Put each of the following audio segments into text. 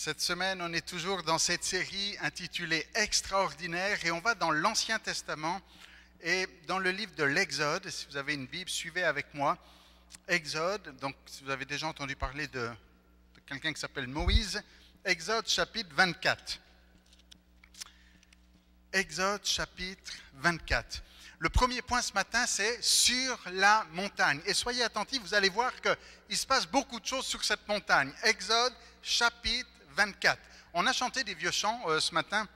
Cette semaine, on est toujours dans cette série intitulée Extraordinaire et on va dans l'Ancien Testament et dans le livre de l'Exode. Si vous avez une Bible, suivez avec moi. Exode, donc si vous avez déjà entendu parler de quelqu'un qui s'appelle Moïse, Exode chapitre 24. Exode chapitre 24. Le premier point ce matin, c'est sur la montagne. Et soyez attentifs, vous allez voir qu'il se passe beaucoup de choses sur cette montagne. Exode chapitre 24. On a chanté des vieux chants ce matin.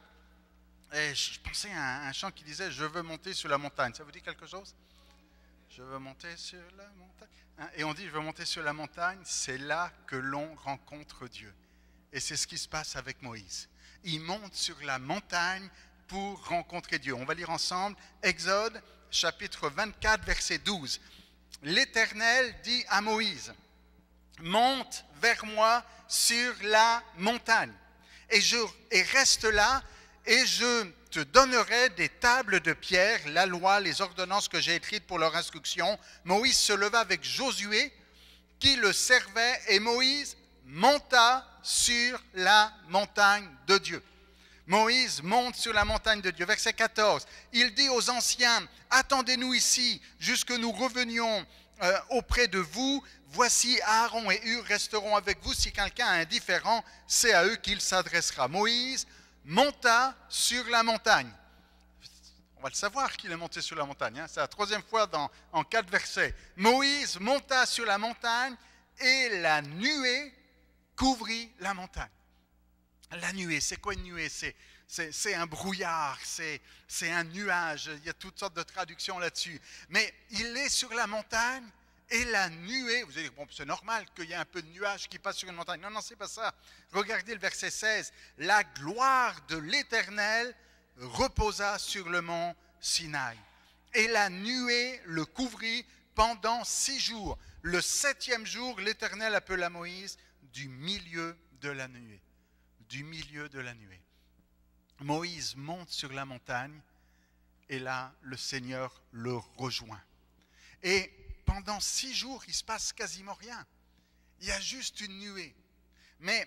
Et je pensais à un chant qui disait « Je veux monter sur la montagne ». Ça vous dit quelque chose? Je veux monter sur la montagne. Et on dit « Je veux monter sur la montagne ». C'est là que l'on rencontre Dieu. Et c'est ce qui se passe avec Moïse. Il monte sur la montagne pour rencontrer Dieu. On va lire ensemble Exode chapitre 24 verset 12. L'Éternel dit à Moïse: monte vers moi sur la montagne et reste là et je te donnerai des tables de pierre, la loi, les ordonnances que j'ai écrites pour leur instruction. Moïse se leva avec Josué qui le servait et Moïse monta sur la montagne de Dieu. Moïse monte sur la montagne de Dieu. Verset 14, il dit aux anciens: attendez-nous ici jusque nous revenions auprès de vous. Voici Aaron et Hur resteront avec vous. Si quelqu'un est indifférent, c'est à eux qu'il s'adressera. Moïse monta sur la montagne. On va le savoir qu'il est monté sur la montagne. C'est la troisième fois en 4 versets. Moïse monta sur la montagne et la nuée couvrit la montagne. La nuée, c'est quoi une nuée? C'est un brouillard, c'est un nuage. Il y a toutes sortes de traductions là-dessus. Mais il est sur la montagne et la nuée, vous allez dire, bon, c'est normal qu'il y ait un peu de nuage qui passe sur une montagne. Non, non, c'est pas ça. Regardez le verset 16. La gloire de l'Éternel reposa sur le mont Sinaï. Et la nuée le couvrit pendant 6 jours. Le 7e jour, l'Éternel appela Moïse du milieu de la nuée. Du milieu de la nuée. Moïse monte sur la montagne et là, le Seigneur le rejoint. Et pendant 6 jours, il ne se passe quasiment rien. Il y a juste une nuée. Mais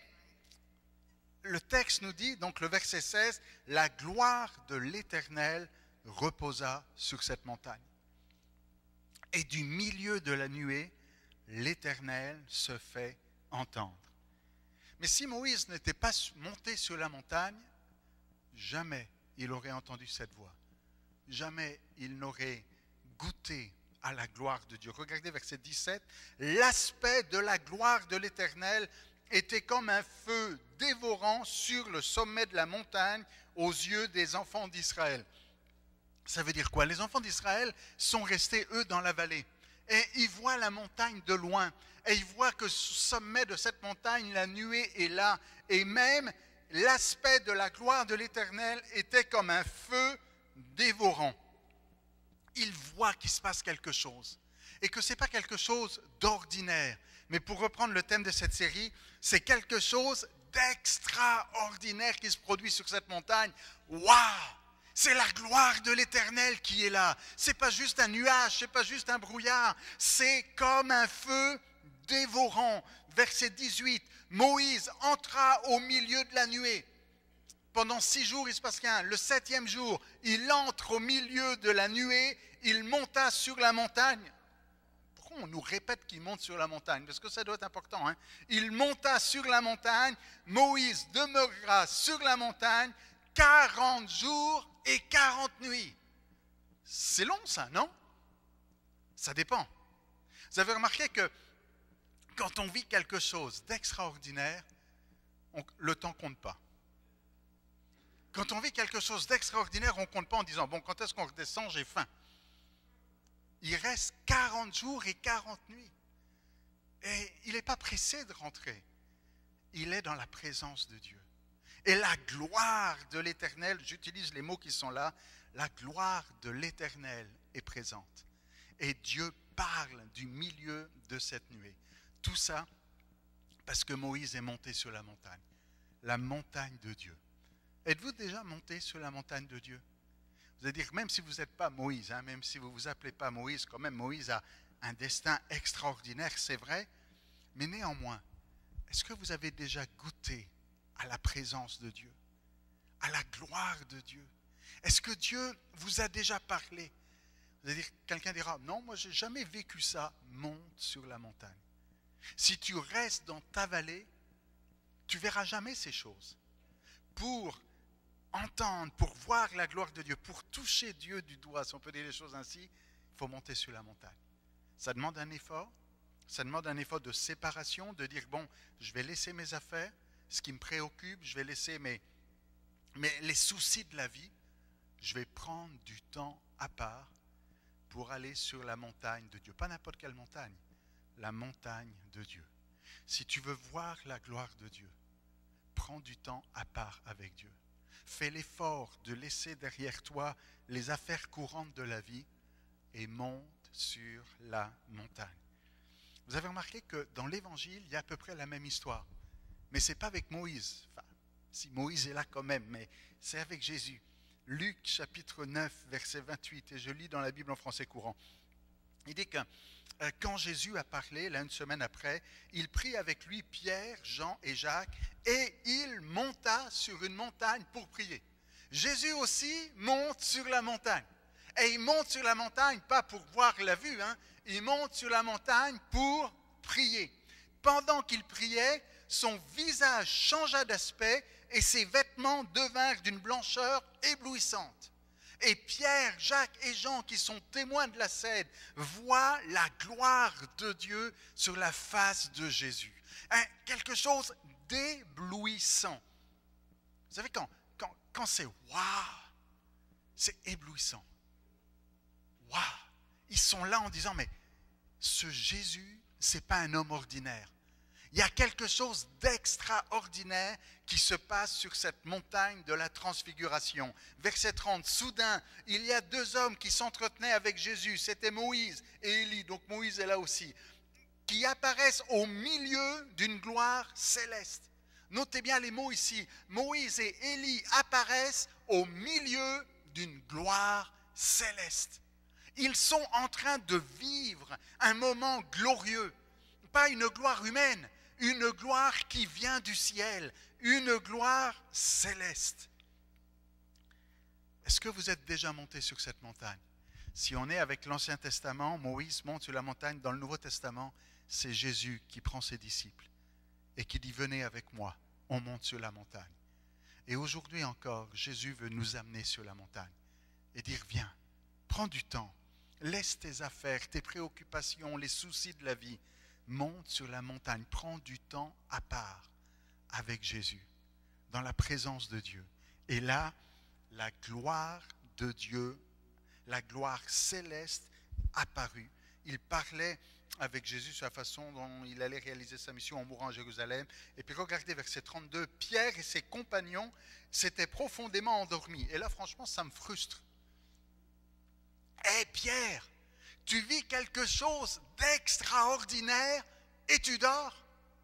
le texte nous dit, donc le verset 16, la gloire de l'Éternel reposa sur cette montagne. Et du milieu de la nuée, l'Éternel se fait entendre. Mais si Moïse n'était pas monté sur la montagne, jamais il aurait entendu cette voix. Jamais il n'aurait goûté à la gloire de Dieu. Regardez verset 17. L'aspect de la gloire de l'Éternel était comme un feu dévorant sur le sommet de la montagne aux yeux des enfants d'Israël. Ça veut dire quoi? Les enfants d'Israël sont restés, eux, dans la vallée. Et ils voient la montagne de loin. Et ils voient que au sommet de cette montagne, la nuée est là. Et même l'aspect de la gloire de l'Éternel était comme un feu dévorant. Ils voient qu'il se passe quelque chose. Et que ce n'est pas quelque chose d'ordinaire. Mais pour reprendre le thème de cette série, c'est quelque chose d'extraordinaire qui se produit sur cette montagne. Waouh! C'est la gloire de l'Éternel qui est là. Ce n'est pas juste un nuage, ce n'est pas juste un brouillard. C'est comme un feu dévorant. Verset 18, Moïse entra au milieu de la nuée. Pendant 6 jours, il ne se passe rien. Le 7e jour, il entre au milieu de la nuée, il monta sur la montagne. Pourquoi on nous répète qu'il monte sur la montagne? Parce que ça doit être important. Il monta sur la montagne, Moïse demeura sur la montagne 40 jours et 40 nuits. C'est long ça, non? Ça dépend. Vous avez remarqué que quand on vit quelque chose d'extraordinaire, le temps ne compte pas. Quand on vit quelque chose d'extraordinaire, on ne compte pas en disant « Bon, quand est-ce qu'on redescend? J'ai faim. » Il reste 40 jours et 40 nuits. Et il n'est pas pressé de rentrer. Il est dans la présence de Dieu. Et la gloire de l'Éternel, j'utilise les mots qui sont là, la gloire de l'Éternel est présente. Et Dieu parle du milieu de cette nuée. Tout ça parce que Moïse est monté sur la montagne de Dieu. Êtes-vous déjà monté sur la montagne de Dieu? Vous allez dire, même si vous n'êtes pas Moïse, même si vous ne vous appelez pas Moïse, quand même Moïse a un destin extraordinaire, c'est vrai. Mais néanmoins, est-ce que vous avez déjà goûté à la présence de Dieu, à la gloire de Dieu? Est-ce que Dieu vous a déjà parlé? Vous allez dire, quelqu'un dira, non, moi je n'ai jamais vécu ça. Monte sur la montagne. Si tu restes dans ta vallée, tu ne verras jamais ces choses. Pour entendre, pour voir la gloire de Dieu, pour toucher Dieu du doigt, si on peut dire les choses ainsi, il faut monter sur la montagne. Ça demande un effort. Ça demande un effort de séparation, de dire, bon, je vais laisser mes affaires, ce qui me préoccupe, je vais laisser les soucis de la vie, je vais prendre du temps à part pour aller sur la montagne de Dieu. Pas n'importe quelle montagne, la montagne de Dieu. Si tu veux voir la gloire de Dieu, prends du temps à part avec Dieu. Fais l'effort de laisser derrière toi les affaires courantes de la vie et monte sur la montagne. Vous avez remarqué que dans l'Évangile, il y a à peu près la même histoire. Mais ce n'est pas avec Moïse. Enfin, si Moïse est là quand même, mais c'est avec Jésus. Luc chapitre 9, verset 28, et je lis dans la Bible en français courant. Il dit que quand Jésus a parlé, là une semaine après, il prit avec lui Pierre, Jean et Jacques, et il monta sur une montagne pour prier. Jésus aussi monte sur la montagne. Et il monte sur la montagne, pas pour voir la vue, il monte sur la montagne pour prier. Pendant qu'il priait, son visage changea d'aspect et ses vêtements devinrent d'une blancheur éblouissante. Et Pierre, Jacques et Jean, qui sont témoins de la scène, voient la gloire de Dieu sur la face de Jésus. Quelque chose d'éblouissant. Vous savez, quand c'est waouh, c'est éblouissant. Waouh! Ils sont là en disant, mais ce Jésus, ce n'est pas un homme ordinaire. Il y a quelque chose d'extraordinaire qui se passe sur cette montagne de la transfiguration. Verset 30, soudain, il y a deux hommes qui s'entretenaient avec Jésus, c'était Moïse et Élie, donc Moïse est là aussi, qui apparaissent au milieu d'une gloire céleste. Notez bien les mots ici, Moïse et Élie apparaissent au milieu d'une gloire céleste. Ils sont en train de vivre un moment glorieux, pas une gloire humaine, une gloire qui vient du ciel, une gloire céleste. Est-ce que vous êtes déjà monté sur cette montagne? Si on est avec l'Ancien Testament, Moïse monte sur la montagne. Dans le Nouveau Testament, c'est Jésus qui prend ses disciples et qui dit, venez avec moi, on monte sur la montagne. Et aujourd'hui encore, Jésus veut nous amener sur la montagne et dire, viens, prends du temps. Laisse tes affaires, tes préoccupations, les soucis de la vie. Monte sur la montagne. Prends du temps à part avec Jésus, dans la présence de Dieu. Et là, la gloire de Dieu, la gloire céleste apparut. Il parlait avec Jésus sur la façon dont il allait réaliser sa mission en mourant à Jérusalem. Et puis regardez verset 32, Pierre et ses compagnons s'étaient profondément endormis. Et là, franchement, ça me frustre. Hé Pierre, tu vis quelque chose d'extraordinaire et tu dors?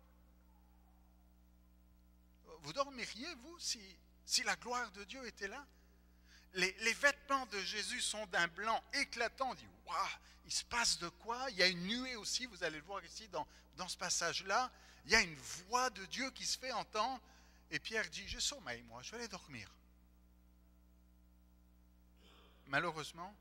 Vous dormiriez, vous, si la gloire de Dieu était là? Les vêtements de Jésus sont d'un blanc éclatant. On dit, waouh, il se passe de quoi? Il y a une nuée aussi, vous allez le voir ici dans ce passage-là. Il y a une voix de Dieu qui se fait entendre. Et Pierre dit, je sommeille, moi, je vais aller dormir. Malheureusement,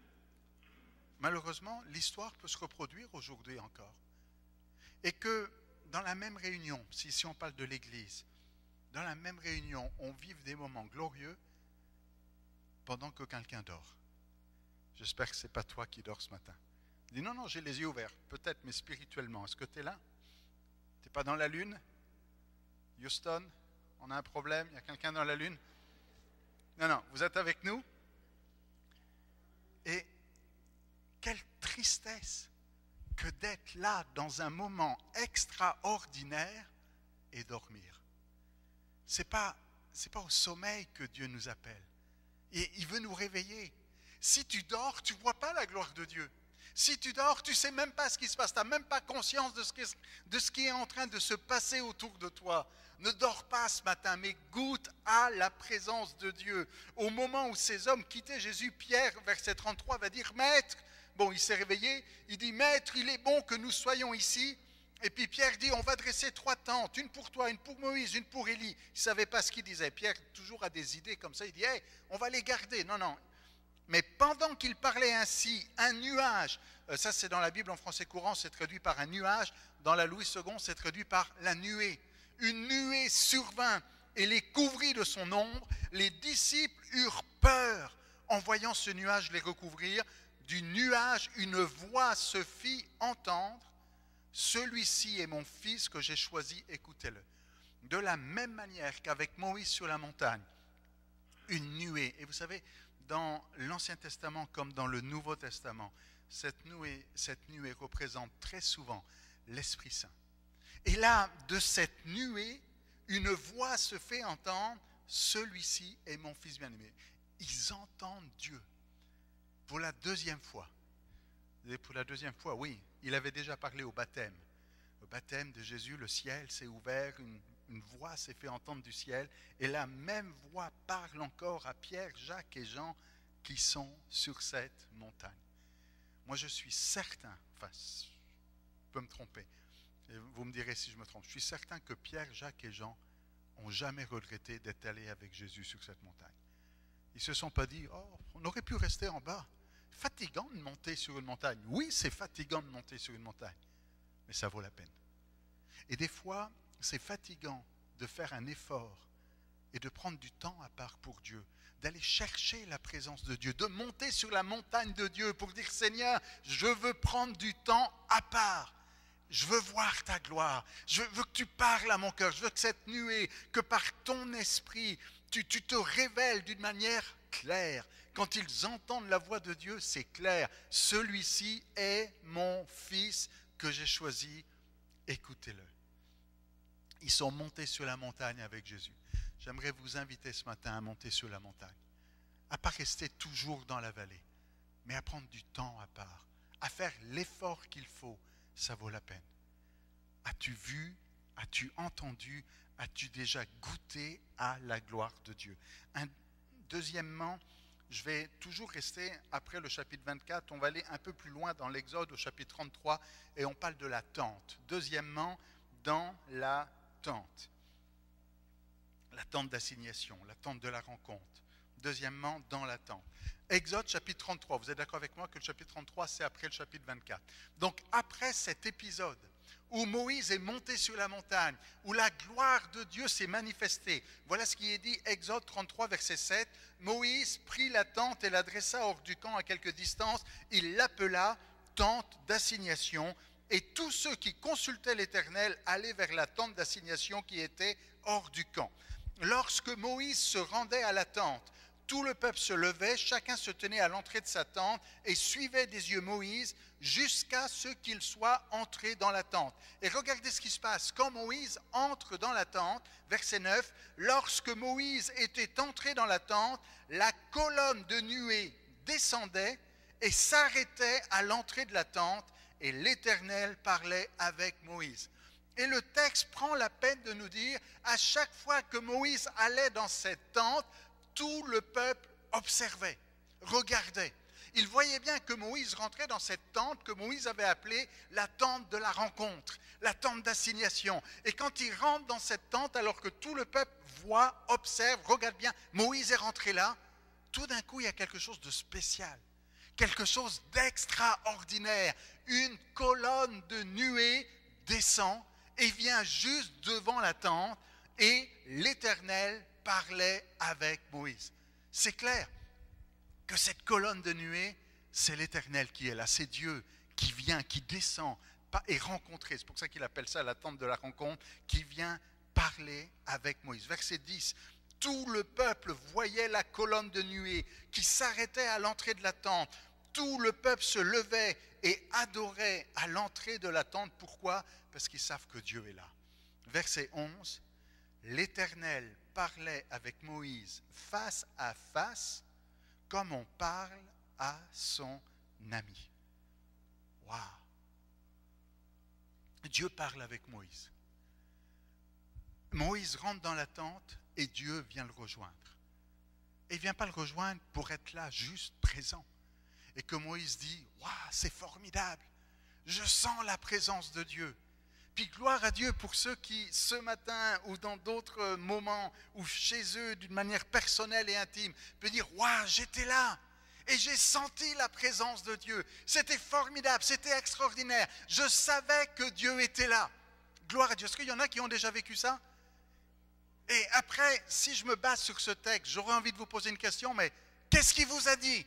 l'histoire peut se reproduire aujourd'hui encore. Et que dans la même réunion, si on parle de l'Église, dans la même réunion, on vive des moments glorieux pendant que quelqu'un dort. J'espère que ce n'est pas toi qui dors ce matin. Dis non, j'ai les yeux ouverts. Peut-être, mais spirituellement. Est-ce que tu es là? Tu n'es pas dans la lune? Houston, on a un problème, il y a quelqu'un dans la lune? Non, vous êtes avec nous? Et quelle tristesse que d'être là dans un moment extraordinaire et dormir. C'est pas au sommeil que Dieu nous appelle. Et il veut nous réveiller. Si tu dors, tu ne vois pas la gloire de Dieu. Si tu dors, tu ne sais même pas ce qui se passe. Tu n'as même pas conscience de ce qui est en train de se passer autour de toi. Ne dors pas ce matin, mais goûte à la présence de Dieu. Au moment où ces hommes quittaient Jésus, Pierre, verset 33, va dire, Maître, bon, il s'est réveillé, il dit, Maître, il est bon que nous soyons ici. Et puis Pierre dit, on va dresser 3 tentes, une pour toi, une pour Moïse, une pour Élie. Il ne savait pas ce qu'il disait. Pierre toujours a des idées comme ça, il dit, hey, on va les garder. Non, non. Mais pendant qu'il parlait ainsi, un nuage, ça c'est dans la Bible en français courant, c'est traduit par un nuage, dans la Louis II, c'est traduit par la nuée. Une nuée survint et les couvrit de son ombre. Les disciples eurent peur en voyant ce nuage les recouvrir. Du nuage, une voix se fit entendre. Celui-ci est mon fils que j'ai choisi, écoutez-le. De la même manière qu'avec Moïse sur la montagne, une nuée. Et vous savez, dans l'Ancien Testament comme dans le Nouveau Testament, cette nuée représente très souvent l'Esprit Saint. Et là, de cette nuée, une voix se fait entendre, celui-ci est mon fils bien-aimé. Ils entendent Dieu pour la 2e fois. Et pour la 2e fois, oui, il avait déjà parlé au baptême. Au baptême de Jésus, le ciel s'est ouvert, une voix s'est fait entendre du ciel, et la même voix parle encore à Pierre, Jacques et Jean qui sont sur cette montagne. Moi, je suis certain, enfin, je peux me tromper, et vous me direz si je me trompe, je suis certain que Pierre, Jacques et Jean n'ont jamais regretté d'être allés avec Jésus sur cette montagne. Ils ne se sont pas dit, oh, on aurait pu rester en bas. Fatigant de monter sur une montagne. Oui, c'est fatigant de monter sur une montagne, mais ça vaut la peine. Et des fois, c'est fatigant de faire un effort et de prendre du temps à part pour Dieu, d'aller chercher la présence de Dieu, de monter sur la montagne de Dieu pour dire, Seigneur, je veux prendre du temps à part. Je veux voir ta gloire. Je veux que tu parles à mon cœur. Je veux que cette nuée, que par ton esprit, tu te révèles d'une manière claire. Quand ils entendent la voix de Dieu, c'est clair. Celui-ci est mon fils que j'ai choisi. Écoutez-le. Ils sont montés sur la montagne avec Jésus. J'aimerais vous inviter ce matin à monter sur la montagne. À ne pas rester toujours dans la vallée, mais à prendre du temps à part, à faire l'effort qu'il faut. Ça vaut la peine. As-tu vu, as-tu entendu, as-tu déjà goûté à la gloire de Dieu? Deuxièmement, je vais toujours rester après le chapitre 24, on va aller un peu plus loin dans l'Exode au chapitre 33 et on parle de la tente. Deuxièmement, dans la tente d'assignation, la tente de la rencontre. Deuxièmement, dans la tente. Exode chapitre 33, vous êtes d'accord avec moi que le chapitre 33 c'est après le chapitre 24. Donc après cet épisode où Moïse est monté sur la montagne, où la gloire de Dieu s'est manifestée, voilà ce qui est dit, Exode 33 verset 7, Moïse prit la tente et la dressa hors du camp à quelque distance, il l'appela tente d'assignation, et tous ceux qui consultaient l'Éternel allaient vers la tente d'assignation qui était hors du camp. Lorsque Moïse se rendait à la tente, tout le peuple se levait, chacun se tenait à l'entrée de sa tente et suivait des yeux Moïse jusqu'à ce qu'il soit entré dans la tente. Et regardez ce qui se passe. Quand Moïse entre dans la tente, verset 9, lorsque Moïse était entré dans la tente, la colonne de nuée descendait et s'arrêtait à l'entrée de la tente et l'Éternel parlait avec Moïse. Et le texte prend la peine de nous dire, à chaque fois que Moïse allait dans cette tente, tout le peuple observait, regardait. Il voyait bien que Moïse rentrait dans cette tente que Moïse avait appelée la tente de la rencontre, la tente d'assignation. Et quand il rentre dans cette tente, alors que tout le peuple voit, observe, regarde bien, Moïse est rentré là, tout d'un coup il y a quelque chose de spécial, quelque chose d'extraordinaire. Une colonne de nuée descend et vient juste devant la tente et l'Éternel parlait avec Moïse. C'est clair que cette colonne de nuée, c'est l'Éternel qui est là, c'est Dieu qui vient, qui descend et rencontrer. C'est pour ça qu'il appelle ça la tente de la rencontre, qui vient parler avec Moïse. Verset 10, tout le peuple voyait la colonne de nuée qui s'arrêtait à l'entrée de la tente. Tout le peuple se levait et adorait à l'entrée de la tente. Pourquoi? Parce qu'ils savent que Dieu est là. Verset 11, l'Éternel parlait avec Moïse face à face, comme on parle à son ami. Waouh! Dieu parle avec Moïse. Moïse rentre dans la tente et Dieu vient le rejoindre. Et il ne vient pas le rejoindre pour être là, juste présent. Et que Moïse dit, waouh, c'est formidable, je sens la présence de Dieu. Puis gloire à Dieu pour ceux qui, ce matin ou dans d'autres moments, ou chez eux d'une manière personnelle et intime, peuvent dire « Waouh, j'étais là et j'ai senti la présence de Dieu. C'était formidable, c'était extraordinaire. Je savais que Dieu était là. » Gloire à Dieu. Est-ce qu'il y en a qui ont déjà vécu ça? Et après, si je me base sur ce texte, j'aurais envie de vous poser une question, mais qu'est-ce qu'il vous a dit?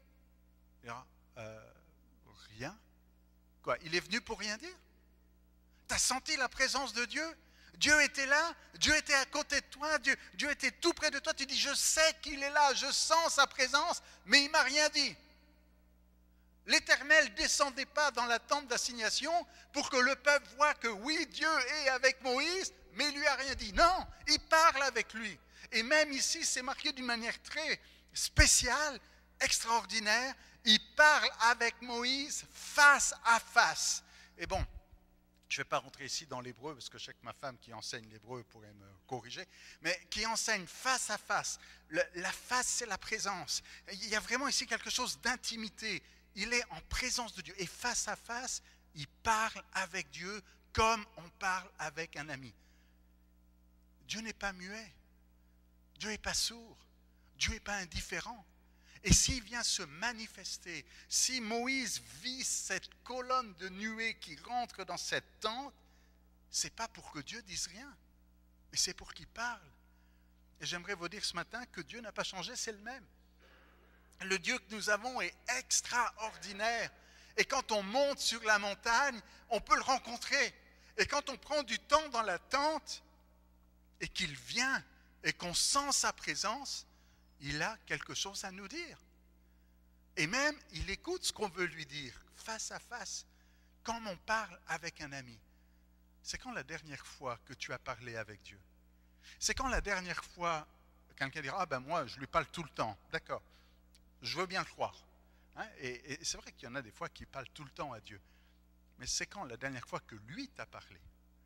Rien. Quoi, il est venu pour rien dire? Tu as senti la présence de Dieu? Dieu était là, Dieu était à côté de toi, Dieu était tout près de toi. Tu dis, je sais qu'il est là, je sens sa présence, mais il ne m'a rien dit. L'Éternel ne descendait pas dans la tente d'assignation pour que le peuple voie que oui, Dieu est avec Moïse, mais il ne lui a rien dit. Non, il parle avec lui. Et même ici, c'est marqué d'une manière très spéciale, extraordinaire. Il parle avec Moïse face à face. Et bon, je ne vais pas rentrer ici dans l'hébreu, parce que je sais que ma femme qui enseigne l'hébreu pourrait me corriger, mais qui enseigne face à face. La face, c'est la présence. Il y a vraiment ici quelque chose d'intimité. Il est en présence de Dieu. Et face à face, il parle avec Dieu comme on parle avec un ami. Dieu n'est pas muet. Dieu n'est pas sourd. Dieu n'est pas indifférent. Et s'il vient se manifester, si Moïse vit cette colonne de nuée qui rentre dans cette tente, ce n'est pas pour que Dieu dise rien, mais c'est pour qu'il parle. Et j'aimerais vous dire ce matin que Dieu n'a pas changé, c'est le même. Le Dieu que nous avons est extraordinaire. Et quand on monte sur la montagne, on peut le rencontrer. Et quand on prend du temps dans la tente et qu'il vient et qu'on sent sa présence, il a quelque chose à nous dire. Et même, il écoute ce qu'on veut lui dire, face à face, comme on parle avec un ami. C'est quand la dernière fois que tu as parlé avec Dieu? C'est quand la dernière fois, quelqu'un dira, ah ben moi, je lui parle tout le temps. D'accord, je veux bien le croire. Hein? Et c'est vrai qu'il y en a des fois qui parlent tout le temps à Dieu. Mais c'est quand la dernière fois que lui t'a parlé?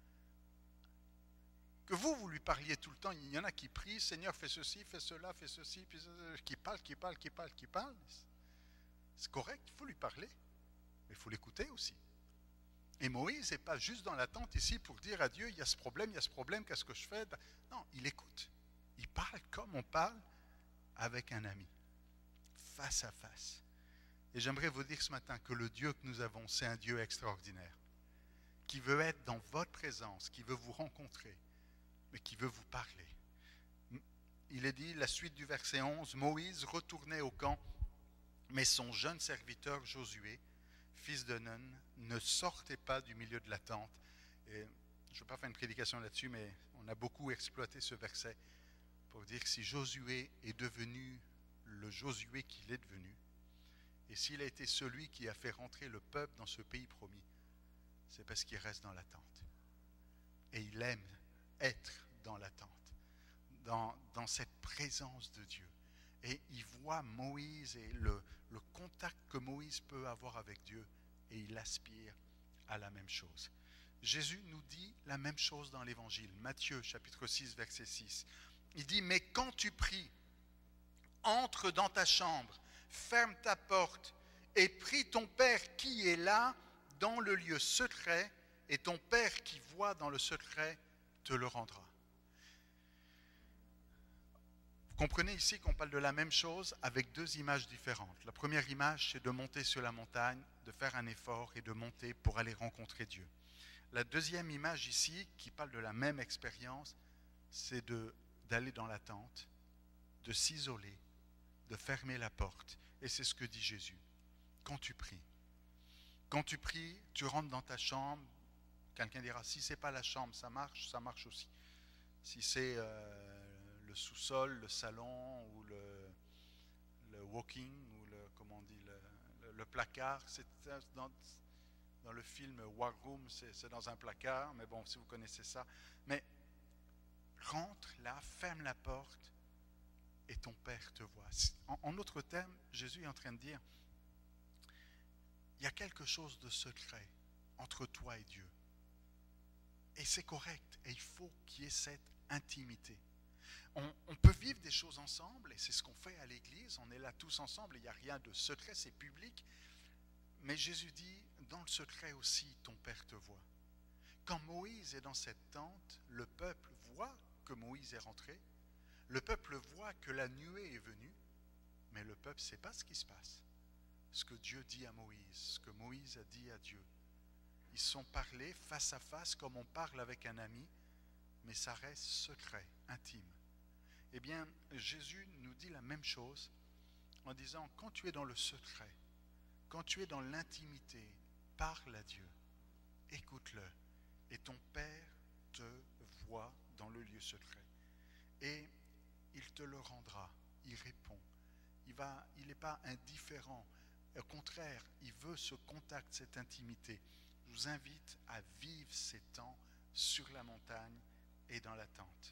Que vous lui parliez tout le temps. Il y en a qui prient, Seigneur, fais ceci, fais cela, fais ceci, puis qui parle. C'est correct, il faut lui parler, mais il faut l'écouter aussi. Et Moïse n'est pas juste dans la tente ici pour dire à Dieu, il y a ce problème, qu'est-ce que je fais? Non, il écoute. Il parle comme on parle avec un ami, face à face. Et j'aimerais vous dire ce matin que le Dieu que nous avons, c'est un Dieu extraordinaire, qui veut être dans votre présence, qui veut vous rencontrer, mais qui veut vous parler. Il est dit, la suite du verset 11, Moïse retournait au camp, mais son jeune serviteur Josué, fils de Nun, ne sortait pas du milieu de la tente. Et je ne vais pas faire une prédication là-dessus, mais on a beaucoup exploité ce verset pour dire que si Josué est devenu le Josué qu'il est devenu, et s'il a été celui qui a fait rentrer le peuple dans ce pays promis, c'est parce qu'il reste dans la tente. Et il aime être dans la tente, dans cette présence de Dieu. Et il voit Moïse et le contact que Moïse peut avoir avec Dieu, et il aspire à la même chose. Jésus nous dit la même chose dans l'Évangile, Matthieu chapitre 6, verset 6. Il dit, mais quand tu pries, entre dans ta chambre, ferme ta porte et prie ton Père qui est là dans le lieu secret, et ton Père qui voit dans le secret te le rendra. Vous comprenez ici qu'on parle de la même chose avec deux images différentes. La première image, c'est de monter sur la montagne, de faire un effort et de monter pour aller rencontrer Dieu. La deuxième image ici, qui parle de la même expérience, c'est d'aller dans la tente, de s'isoler, de fermer la porte. Et c'est ce que dit Jésus. Quand tu pries, tu rentres dans ta chambre. Quelqu'un dira, si ce n'est pas la chambre, ça marche aussi. Si c'est le sous-sol, le salon, ou le walking, ou le placard, c'est dans le film War Room, c'est dans un placard, mais bon, si vous connaissez ça. Mais rentre là, ferme la porte, et ton Père te voit. En d'autres termes, Jésus est en train de dire, il y a quelque chose de secret entre toi et Dieu. Et c'est correct, et il faut qu'il y ait cette intimité. On peut vivre des choses ensemble, et c'est ce qu'on fait à l'église, on est là tous ensemble, il n'y a rien de secret, c'est public. Mais Jésus dit, dans le secret aussi, ton Père te voit. quand Moïse est dans cette tente, le peuple voit que Moïse est rentré, le peuple voit que la nuée est venue, mais le peuple ne sait pas ce qui se passe. Ce que Dieu dit à Moïse, ce que Moïse a dit à Dieu. Ils sont parlés face à face comme on parle avec un ami, mais ça reste secret, intime. Eh bien, Jésus nous dit la même chose en disant, quand tu es dans le secret, quand tu es dans l'intimité, parle à Dieu, écoute-le, et ton Père te voit dans le lieu secret. Et il te le rendra, il répond. Il n'est pas indifférent, au contraire, il veut ce contact, cette intimité. Je vous invite à vivre ces temps sur la montagne et dans la tente.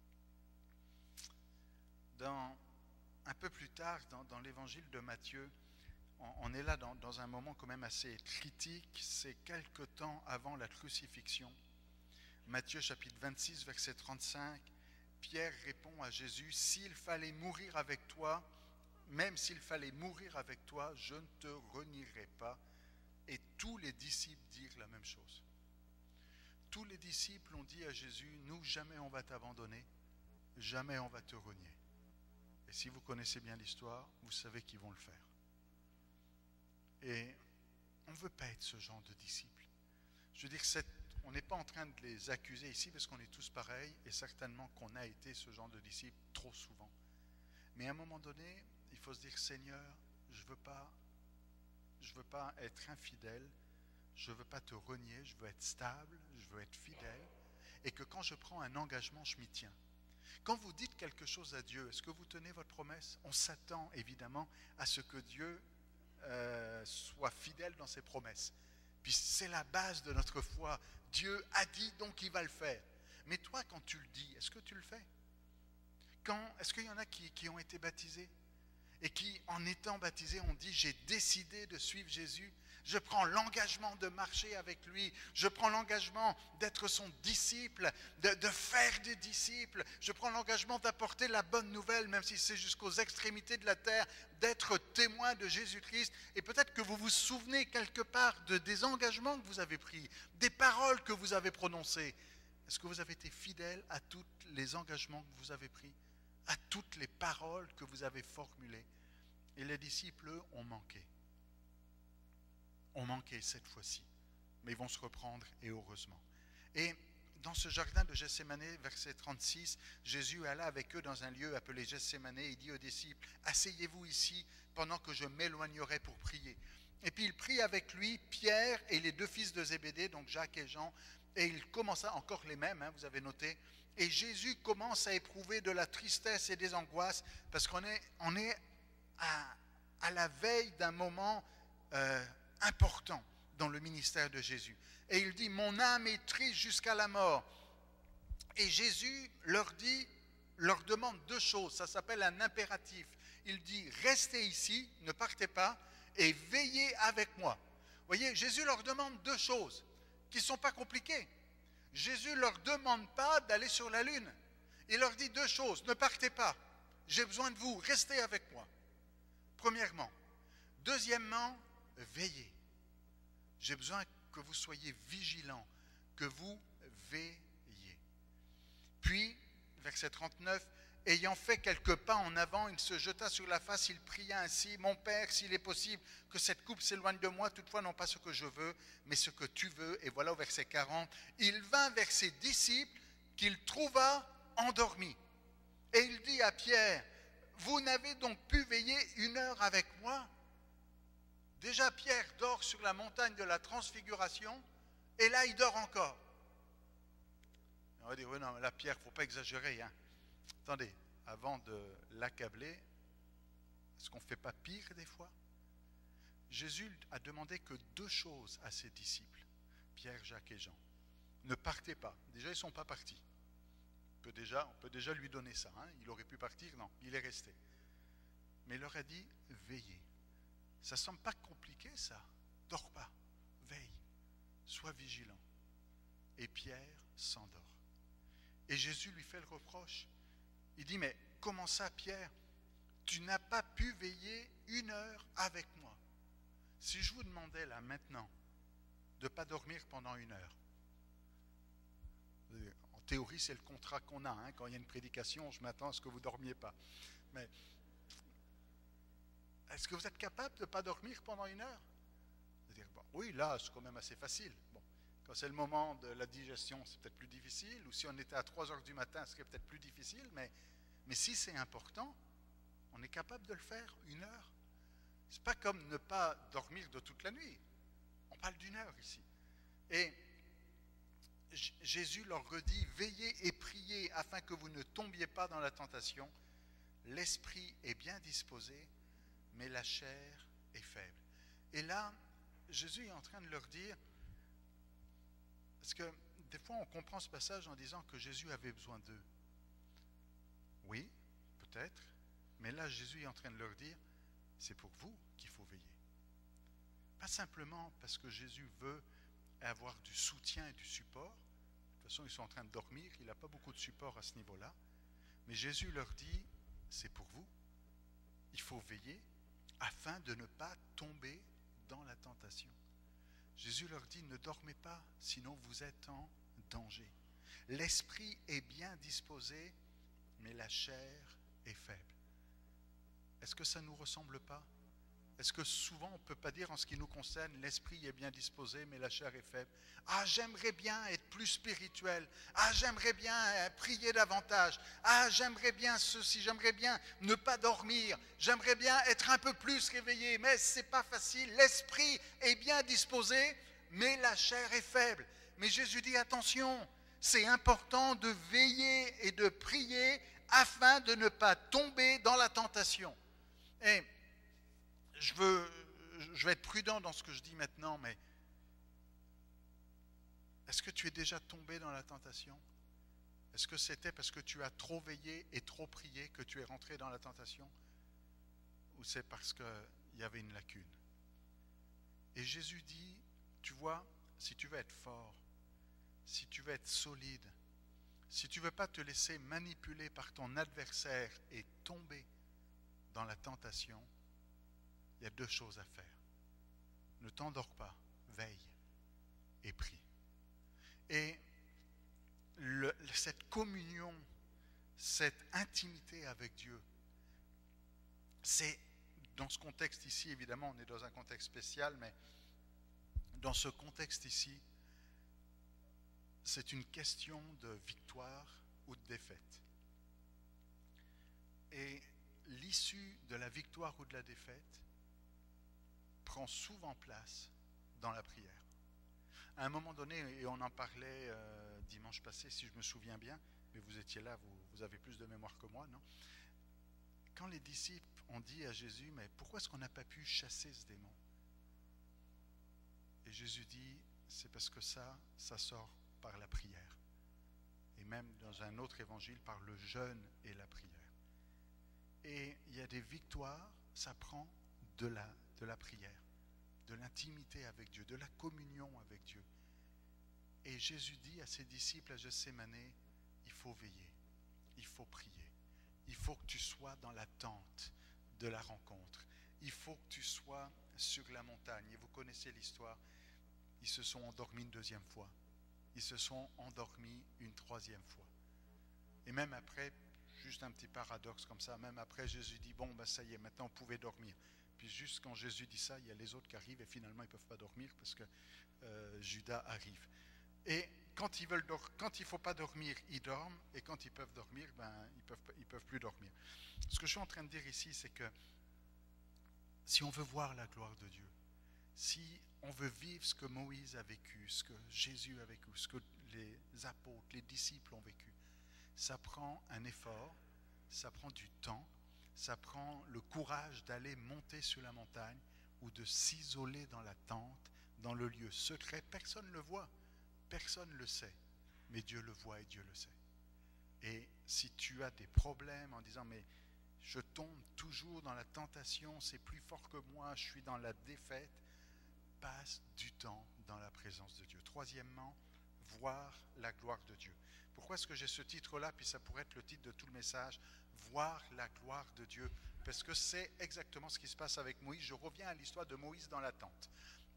Un peu plus tard, dans l'évangile de Matthieu, on est là dans un moment quand même assez critique, c'est quelque temps avant la crucifixion. Matthieu chapitre 26, verset 35, Pierre répond à Jésus, « S'il fallait mourir avec toi, même s'il fallait mourir avec toi, je ne te renierai pas. » Et tous les disciples dirent la même chose. Tous les disciples ont dit à Jésus, « Nous, jamais on va t'abandonner, jamais on va te renier. » Et si vous connaissez bien l'histoire, vous savez qu'ils vont le faire. Et on ne veut pas être ce genre de disciples. Je veux dire, on n'est pas en train de les accuser ici parce qu'on est tous pareils et certainement qu'on a été ce genre de disciples trop souvent. Mais à un moment donné, il faut se dire, Seigneur, je veux pas être infidèle, je ne veux pas te renier, je veux être stable, je veux être fidèle et que quand je prends un engagement, je m'y tiens. Quand vous dites quelque chose à Dieu, est-ce que vous tenez votre promesse? On s'attend évidemment à ce que Dieu soit fidèle dans ses promesses. Puis c'est la base de notre foi. Dieu a dit, donc il va le faire. Mais toi, quand tu le dis, est-ce que tu le fais? Est-ce qu'il y en a qui ont été baptisés et qui, en étant baptisés, ont dit, j'ai décidé de suivre Jésus, je prends l'engagement de marcher avec lui, je prends l'engagement d'être son disciple, de faire des disciples, je prends l'engagement d'apporter la bonne nouvelle, même si c'est jusqu'aux extrémités de la terre, d'être témoin de Jésus-Christ. Et peut-être que vous vous souvenez quelque part des engagements que vous avez pris, des paroles que vous avez prononcées. Est-ce que vous avez été fidèle à tous les engagements que vous avez pris, à toutes les paroles que vous avez formulées? Et les disciples, eux, ont manqué. Ont manqué cette fois-ci. Mais ils vont se reprendre, et heureusement. Et dans ce jardin de Gethsémane, verset 36, Jésus alla avec eux dans un lieu appelé Gethsémane et il dit aux disciples, « Asseyez-vous ici pendant que je m'éloignerai pour prier. » Et puis il prit avec lui Pierre et les deux fils de Zébédée, donc Jacques et Jean, et il commença, encore les mêmes, vous avez noté, et Jésus commence à éprouver de la tristesse et des angoisses, parce qu'on est à la veille d'un moment important dans le ministère de Jésus. Et il dit, mon âme est triste jusqu'à la mort. Et Jésus leur demande deux choses, ça s'appelle un impératif. Il dit, restez ici, ne partez pas, et veillez avec moi. Vous voyez, Jésus leur demande deux choses qui ne sont pas compliquées. Jésus ne leur demande pas d'aller sur la lune. Il leur dit deux choses, ne partez pas, j'ai besoin de vous, restez avec moi. Premièrement. Deuxièmement, veillez. J'ai besoin que vous soyez vigilants, que vous veillez. Puis, verset 39, ayant fait quelques pas en avant, il se jeta sur la face, il pria ainsi, « Mon Père, s'il est possible que cette coupe s'éloigne de moi, toutefois non pas ce que je veux, mais ce que tu veux. » Et voilà au verset 40, il vint vers ses disciples qu'il trouva endormis. Et il dit à Pierre, « Vous n'avez donc pu veiller 1 heure avec moi ?» Déjà Pierre dort sur la montagne de la transfiguration, et là il dort encore. On va dire, oui, non, là Pierre, il ne faut pas exagérer. Attendez, avant de l'accabler, est-ce qu'on ne fait pas pire des fois? Jésus a demandé que deux choses à ses disciples, Pierre, Jacques et Jean. Ne partez pas. Déjà, ils ne sont pas partis. On peut déjà lui donner ça. Il aurait pu partir, non, il est resté. Mais il leur a dit, veillez. Ça ne semble pas compliqué, ça. Dors pas, veille, sois vigilant. Et Pierre s'endort. Et Jésus lui fait le reproche. Il dit, mais comment ça, Pierre? Tu n'as pas pu veiller 1 heure avec moi. Si je vous demandais là maintenant de ne pas dormir pendant 1 heure, En théorie, c'est le contrat qu'on a. Hein. Quand il y a une prédication, je m'attends à ce que vous ne dormiez pas. Mais est-ce que vous êtes capable de ne pas dormir pendant 1 heure? Dire, bon, oui, là, c'est quand même assez facile. Bon, quand c'est le moment de la digestion, c'est peut-être plus difficile. Ou si on était à 3 heures du matin, ce serait peut-être plus difficile. Mais si c'est important, on est capable de le faire 1 heure. C'est pas comme ne pas dormir de toute la nuit. On parle d'1 heure ici. Et Jésus leur redit, veillez et priez afin que vous ne tombiez pas dans la tentation. L'esprit est bien disposé, mais la chair est faible. Et là, Jésus est en train de leur dire, parce que des fois on comprend ce passage en disant que Jésus avait besoin d'eux. Oui, peut-être, mais là Jésus est en train de leur dire, c'est pour vous qu'il faut veiller. Pas simplement parce que Jésus veut avoir du soutien et du support. De toute façon, ils sont en train de dormir, il n'a pas beaucoup de support à ce niveau-là. Mais Jésus leur dit, c'est pour vous. Il faut veiller afin de ne pas tomber dans la tentation. Jésus leur dit, ne dormez pas, sinon vous êtes en danger. L'esprit est bien disposé, mais la chair est faible. Est-ce que ça ne nous ressemble pas? Est-ce que souvent on ne peut pas dire en ce qui nous concerne, l'esprit est bien disposé, mais la chair est faible? Ah, j'aimerais bien être plus spirituel. Ah, j'aimerais bien prier davantage. Ah, j'aimerais bien ceci, j'aimerais bien ne pas dormir. J'aimerais bien être un peu plus réveillé, mais ce n'est pas facile. L'esprit est bien disposé, mais la chair est faible. Mais Jésus dit, attention, c'est important de veiller et de prier afin de ne pas tomber dans la tentation. Et je vais être prudent dans ce que je dis maintenant, mais est-ce que tu es déjà tombé dans la tentation? Est-ce que c'était parce que tu as trop veillé et trop prié que tu es rentré dans la tentation? Ou c'est parce qu'il y avait une lacune? Et Jésus dit, tu vois, si tu veux être fort, si tu veux être solide, si tu ne veux pas te laisser manipuler par ton adversaire et tomber dans la tentation, il y a 2 choses à faire. Ne t'endors pas, veille et prie. Et cette communion, cette intimité avec Dieu, c'est, dans ce contexte ici, évidemment, on est dans un contexte spécial, mais dans ce contexte ici, c'est une question de victoire ou de défaite. Et l'issue de la victoire ou de la défaite prend souvent place dans la prière. À un moment donné, et on en parlait dimanche passé, si je me souviens bien, mais vous étiez là, vous avez plus de mémoire que moi, non? Quand les disciples ont dit à Jésus, mais pourquoi est-ce qu'on n'a pas pu chasser ce démon? Et Jésus dit, c'est parce que ça sort par la prière. Et même dans un autre évangile, par le jeûne et la prière. Et il y a des victoires, ça prend de la prière, de l'intimité avec Dieu, de la communion avec Dieu. Et Jésus dit à ses disciples à Gethsémane, il faut veiller, il faut prier, il faut que tu sois dans l'attente de la rencontre, il faut que tu sois sur la montagne. Et vous connaissez l'histoire, ils se sont endormis une 2e fois, ils se sont endormis une 3e fois. Et même après, juste un petit paradoxe comme ça, même après Jésus dit, bon ben ça y est, maintenant vous pouvez dormir. Puis juste quand Jésus dit ça, il y a les autres qui arrivent et finalement ils ne peuvent pas dormir parce que Judas arrive. Et quand il ne faut pas dormir, ils dorment, et quand ils peuvent dormir, ben, ils peuvent plus dormir. Ce que je suis en train de dire ici, c'est que si on veut voir la gloire de Dieu, si on veut vivre ce que Moïse a vécu, ce que Jésus a vécu, ce que les apôtres, les disciples ont vécu, ça prend un effort, ça prend du temps, ça prend le courage d'aller monter sur la montagne ou de s'isoler dans la tente, dans le lieu secret. Personne ne le voit, personne ne le sait, mais Dieu le voit et Dieu le sait. Et si tu as des problèmes en disant, mais je tombe toujours dans la tentation, c'est plus fort que moi, je suis dans la défaite, passe du temps dans la présence de Dieu. Troisièmement, voir la gloire de Dieu. Pourquoi est-ce que j'ai ce titre-là, puis ça pourrait être le titre de tout le message, voir la gloire de Dieu? Parce que c'est exactement ce qui se passe avec Moïse. Je reviens à l'histoire de Moïse dans la tente.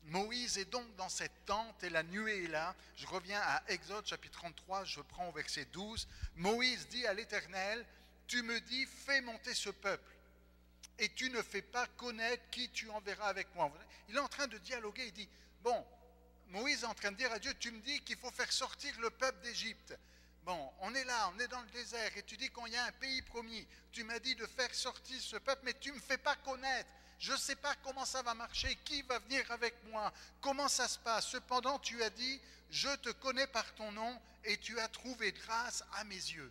Moïse est donc dans cette tente et la nuée est là. Je reviens à Exode chapitre 33, je prends au verset 12. Moïse dit à l'Éternel, tu me dis, fais monter ce peuple et tu ne fais pas connaître qui tu enverras avec moi. Il est en train de dialoguer, il dit, bon, Moïse est en train de dire à Dieu, tu me dis qu'il faut faire sortir le peuple d'Égypte. Bon, on est là, on est dans le désert et tu dis qu'il y a un pays promis. Tu m'as dit de faire sortir ce peuple, mais tu ne me fais pas connaître. Je ne sais pas comment ça va marcher, qui va venir avec moi, comment ça se passe. Cependant, tu as dit, je te connais par ton nom et tu as trouvé grâce à mes yeux.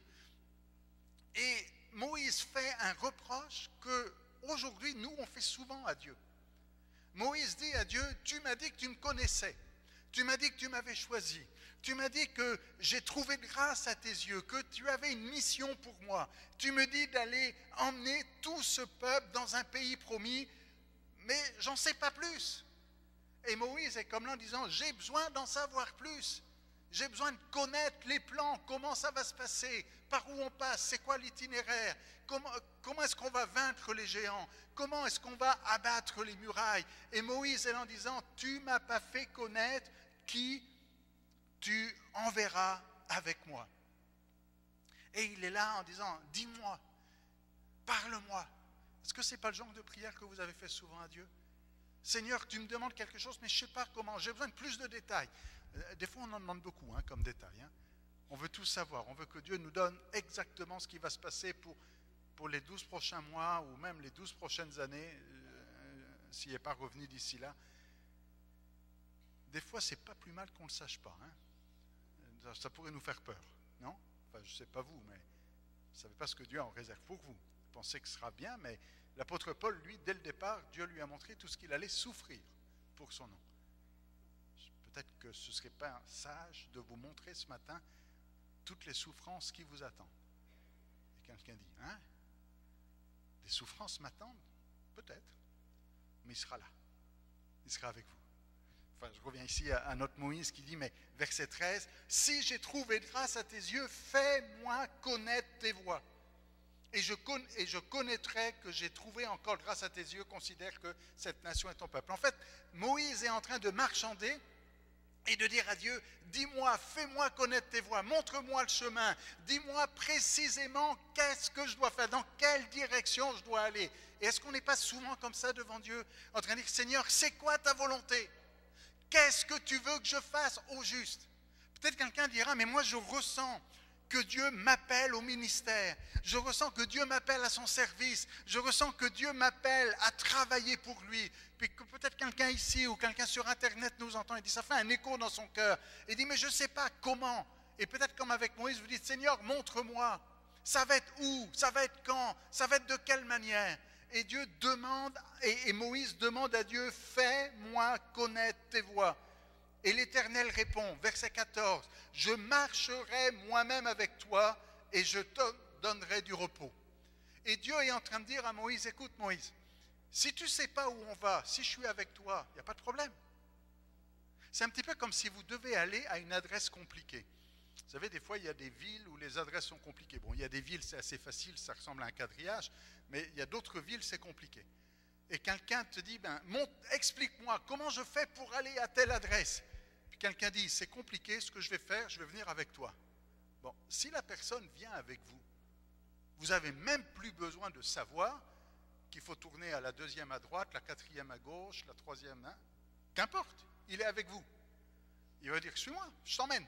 Et Moïse fait un reproche que aujourd'hui, nous, on fait souvent à Dieu. Moïse dit à Dieu, tu m'as dit que tu me connaissais. Tu m'as dit que tu m'avais choisi. Tu m'as dit que j'ai trouvé de grâce à tes yeux, que tu avais une mission pour moi. Tu me dis d'aller emmener tout ce peuple dans un pays promis, mais j'en sais pas plus. Et Moïse est comme là en disant, j'ai besoin d'en savoir plus. J'ai besoin de connaître les plans, comment ça va se passer, par où on passe, c'est quoi l'itinéraire, comment est-ce qu'on va vaincre les géants, comment est-ce qu'on va abattre les murailles. Et Moïse est là en disant, tu ne m'as pas fait connaître qui tu enverras avec moi. Et il est là en disant, dis-moi, parle-moi. Est-ce que ce n'est pas le genre de prière que vous avez fait souvent à Dieu? Seigneur, tu me demandes quelque chose, mais je ne sais pas comment, j'ai besoin de plus de détails. Des fois, on en demande beaucoup comme détails. On veut tout savoir, on veut que Dieu nous donne exactement ce qui va se passer pour les 12 prochains mois ou même les 12 prochaines années, s'il n'est pas revenu d'ici là. Des fois, ce n'est pas plus mal qu'on ne le sache pas. Ça pourrait nous faire peur, non? Enfin, je ne sais pas vous, mais vous ne savez pas ce que Dieu en réserve pour vous. Vous pensez que ce sera bien, mais l'apôtre Paul, lui, dès le départ, Dieu lui a montré tout ce qu'il allait souffrir pour son nom. Peut-être que ce ne serait pas sage de vous montrer ce matin toutes les souffrances qui vous attendent. Et quelqu'un dit, des souffrances m'attendent? Peut-être, mais il sera là. Il sera avec vous. Enfin, je reviens ici à notre Moïse qui dit, mais verset 13, « Si j'ai trouvé grâce à tes yeux, fais-moi connaître tes voies. Et je connaîtrai que j'ai trouvé encore grâce à tes yeux, considère que cette nation est ton peuple. » En fait, Moïse est en train de marchander et de dire à Dieu, dis-moi, fais-moi connaître tes voies, montre-moi le chemin, dis-moi précisément qu'est-ce que je dois faire, dans quelle direction je dois aller. Et est-ce qu'on n'est pas souvent comme ça devant Dieu, en train de dire, Seigneur, c'est quoi ta volonté? Qu'est-ce que tu veux que je fasse au juste? Peut-être quelqu'un dira, mais moi je ressens que Dieu m'appelle au ministère, je ressens que Dieu m'appelle à son service, je ressens que Dieu m'appelle à travailler pour lui. Puis que peut-être quelqu'un ici ou quelqu'un sur Internet nous entend et dit, ça fait un écho dans son cœur, et dit, mais je ne sais pas comment. Et peut-être comme avec Moïse, vous dites, Seigneur, montre-moi, ça va être où, ça va être quand, ça va être de quelle manière? Et Dieu demande, et Moïse demande à Dieu, fais-moi connaître tes voies. Et l'Éternel répond, verset 14, « Je marcherai moi-même avec toi et je te donnerai du repos. » Et Dieu est en train de dire à Moïse, « Écoute Moïse, si tu ne sais pas où on va, si je suis avec toi, il n'y a pas de problème. » C'est un petit peu comme si vous devez aller à une adresse compliquée. Vous savez, des fois, il y a des villes où les adresses sont compliquées. Bon, il y a des villes, c'est assez facile, ça ressemble à un quadrillage, mais il y a d'autres villes, c'est compliqué. Et quelqu'un te dit, explique-moi, comment je fais pour aller à telle adresse? Puis quelqu'un dit, c'est compliqué, ce que je vais faire, je vais venir avec toi. Bon, si la personne vient avec vous, vous n'avez même plus besoin de savoir qu'il faut tourner à la deuxième à droite, la quatrième à gauche, la troisième, qu'importe, il est avec vous. Il va dire, suis-moi, je t'emmène.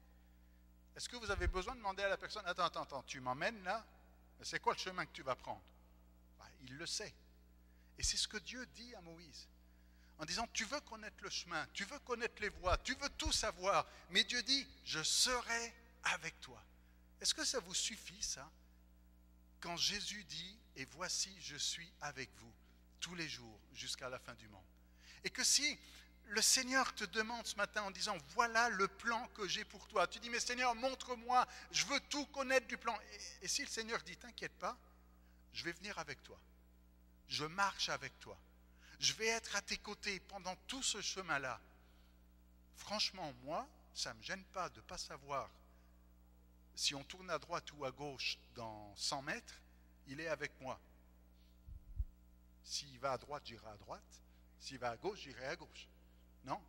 Est-ce que vous avez besoin de demander à la personne, attends, tu m'emmènes là? C'est quoi le chemin que tu vas prendre? Il le sait. Et c'est ce que Dieu dit à Moïse. En disant, tu veux connaître le chemin, tu veux connaître les voies, tu veux tout savoir. Mais Dieu dit, je serai avec toi. Est-ce que ça vous suffit, ça? Quand Jésus dit, et voici, je suis avec vous tous les jours jusqu'à la fin du monde. Et que si le Seigneur te demande ce matin en disant, voilà le plan que j'ai pour toi. Tu dis, mais Seigneur, montre-moi, je veux tout connaître du plan. Et si le Seigneur dit, t'inquiète pas, je vais venir avec toi. Je marche avec toi. Je vais être à tes côtés pendant tout ce chemin-là. Franchement, moi, ça ne me gêne pas de ne pas savoir si on tourne à droite ou à gauche dans 100 mètres, il est avec moi. S'il va à droite, j'irai à droite. S'il va à gauche, j'irai à gauche. Non?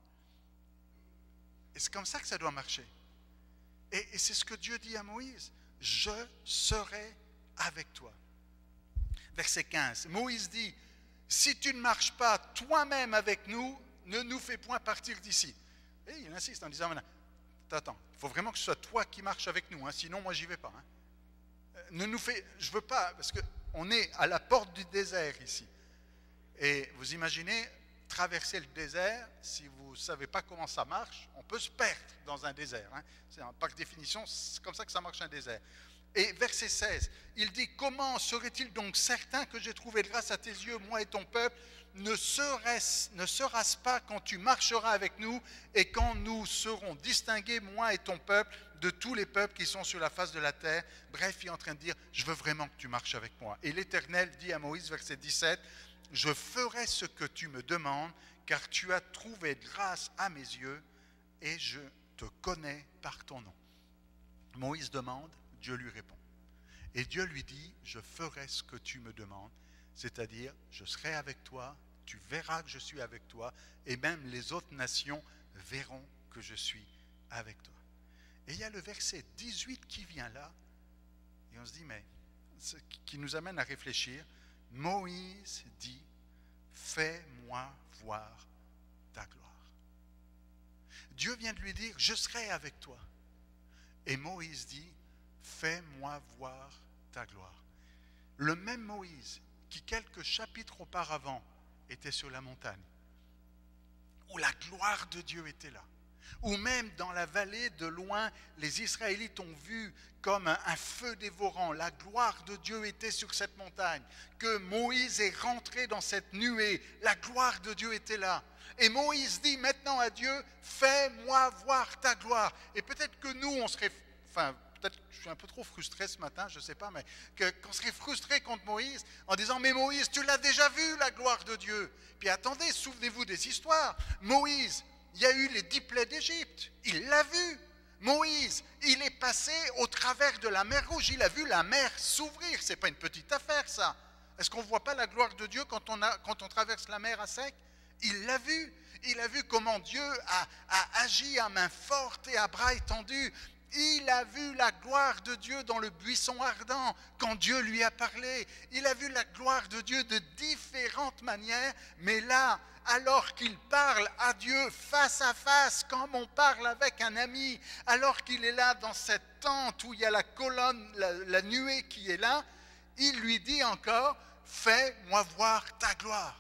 Et c'est comme ça que ça doit marcher. Et c'est ce que Dieu dit à Moïse. Je serai avec toi. Verset 15. Moïse dit, si tu ne marches pas toi-même avec nous, ne nous fais point partir d'ici. Et il insiste en disant, attends, il faut vraiment que ce soit toi qui marches avec nous, hein, sinon moi j'y vais pas. Hein. Je veux pas, parce qu'on est à la porte du désert ici. Et vous imaginez, traverser le désert, si vous ne savez pas comment ça marche, on peut se perdre dans un désert. Hein. Par définition, c'est comme ça que ça marche un désert. Et verset 16, il dit, comment serait-il donc certain que j'ai trouvé grâce à tes yeux, moi et ton peuple? Ne sera-ce pas quand tu marcheras avec nous et quand nous serons distingués, moi et ton peuple, de tous les peuples qui sont sur la face de la terre? Bref, il est en train de dire, je veux vraiment que tu marches avec moi. Et l'Éternel dit à Moïse, verset 17, je ferai ce que tu me demandes, car tu as trouvé grâce à mes yeux et je te connais par ton nom. Moïse demande, Dieu lui répond. Et Dieu lui dit, je ferai ce que tu me demandes, c'est-à-dire, je serai avec toi, tu verras que je suis avec toi, et même les autres nations verront que je suis avec toi. Et il y a le verset 18 qui vient là, et on se dit, mais, qui nous amène à réfléchir. Moïse dit, fais-moi voir ta gloire. Dieu vient de lui dire, je serai avec toi. Et Moïse dit, fais-moi voir ta gloire. Le même Moïse qui quelques chapitres auparavant était sur la montagne, où la gloire de Dieu était là, où même dans la vallée de loin, les Israélites ont vu comme un feu dévorant, la gloire de Dieu était sur cette montagne, que Moïse est rentré dans cette nuée, la gloire de Dieu était là. Et Moïse dit maintenant à Dieu, fais-moi voir ta gloire. Et peut-être que nous, on serait, peut-être que je suis un peu trop frustré ce matin, je ne sais pas, mais qu'on serait frustré contre Moïse en disant, mais Moïse, tu l'as déjà vu, la gloire de Dieu. Puis attendez, souvenez-vous des histoires. Moïse, il y a eu les 10 plaies d'Égypte, il l'a vu. Moïse, il est passé au travers de la mer Rouge, il a vu la mer s'ouvrir. Ce n'est pas une petite affaire, ça. Est-ce qu'on ne voit pas la gloire de Dieu quand on traverse la mer à sec? Il l'a vu. Il a vu comment Dieu a agi à main forte et à bras étendus. Il a vu la gloire de Dieu dans le buisson ardent quand Dieu lui a parlé. Il a vu la gloire de Dieu de différentes manières, mais là, alors qu'il parle à Dieu face à face, comme on parle avec un ami, alors qu'il est là dans cette tente où il y a la colonne, la nuée qui est là, il lui dit encore, fais-moi voir ta gloire.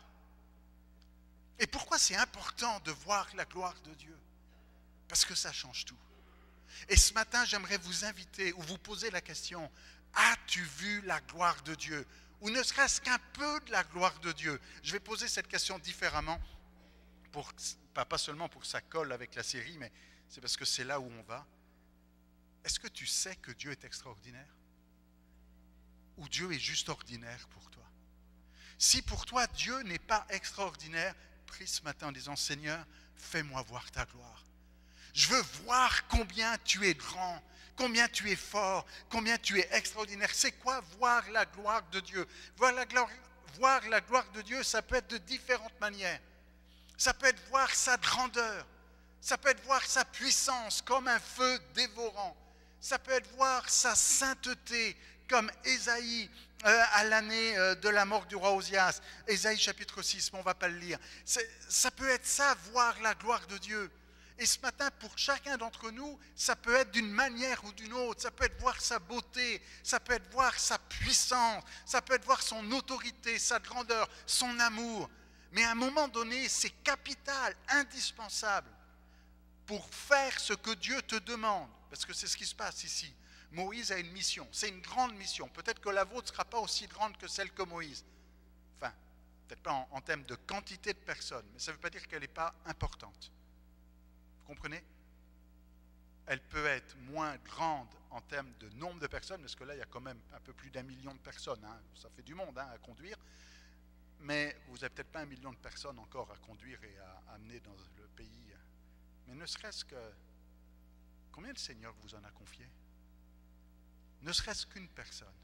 Et pourquoi c'est important de voir la gloire de Dieu? Parce que ça change tout. Et ce matin, j'aimerais vous inviter ou vous poser la question, as-tu vu la gloire de Dieu? Ou ne serait-ce qu'un peu de la gloire de Dieu? Je vais poser cette question différemment, pas seulement pour que ça colle avec la série, mais c'est parce que c'est là où on va. Est-ce que tu sais que Dieu est extraordinaire? Ou Dieu est juste ordinaire pour toi? Si pour toi, Dieu n'est pas extraordinaire, prie ce matin en disant, Seigneur, fais-moi voir ta gloire. Je veux voir combien tu es grand, combien tu es fort, combien tu es extraordinaire. C'est quoi voir la gloire de Dieu? Voir la gloire de Dieu, ça peut être de différentes manières. Ça peut être voir sa grandeur. Ça peut être voir sa puissance comme un feu dévorant. Ça peut être voir sa sainteté comme Ésaïe à l'année de la mort du roi Osias. Ésaïe chapitre 6, mais on ne va pas le lire. Ça peut être ça, voir la gloire de Dieu. Et ce matin, pour chacun d'entre nous, ça peut être d'une manière ou d'une autre. Ça peut être voir sa beauté, ça peut être voir sa puissance, ça peut être voir son autorité, sa grandeur, son amour. Mais à un moment donné, c'est capital, indispensable pour faire ce que Dieu te demande. Parce que c'est ce qui se passe ici. Moïse a une mission, c'est une grande mission. Peut-être que la vôtre ne sera pas aussi grande que celle que Moïse. Enfin, peut-être pas en termes de quantité de personnes, mais ça ne veut pas dire qu'elle n'est pas importante. Vous comprenez? Elle peut être moins grande en termes de nombre de personnes, parce que là, il y a quand même un peu plus d'1 million de personnes. Hein. Ça fait du monde à conduire. Mais vous n'avez peut-être pas 1 million de personnes encore à conduire et à amener dans le pays. Mais ne serait-ce que... Combien le Seigneur vous en a confié? Ne serait-ce qu'une personne.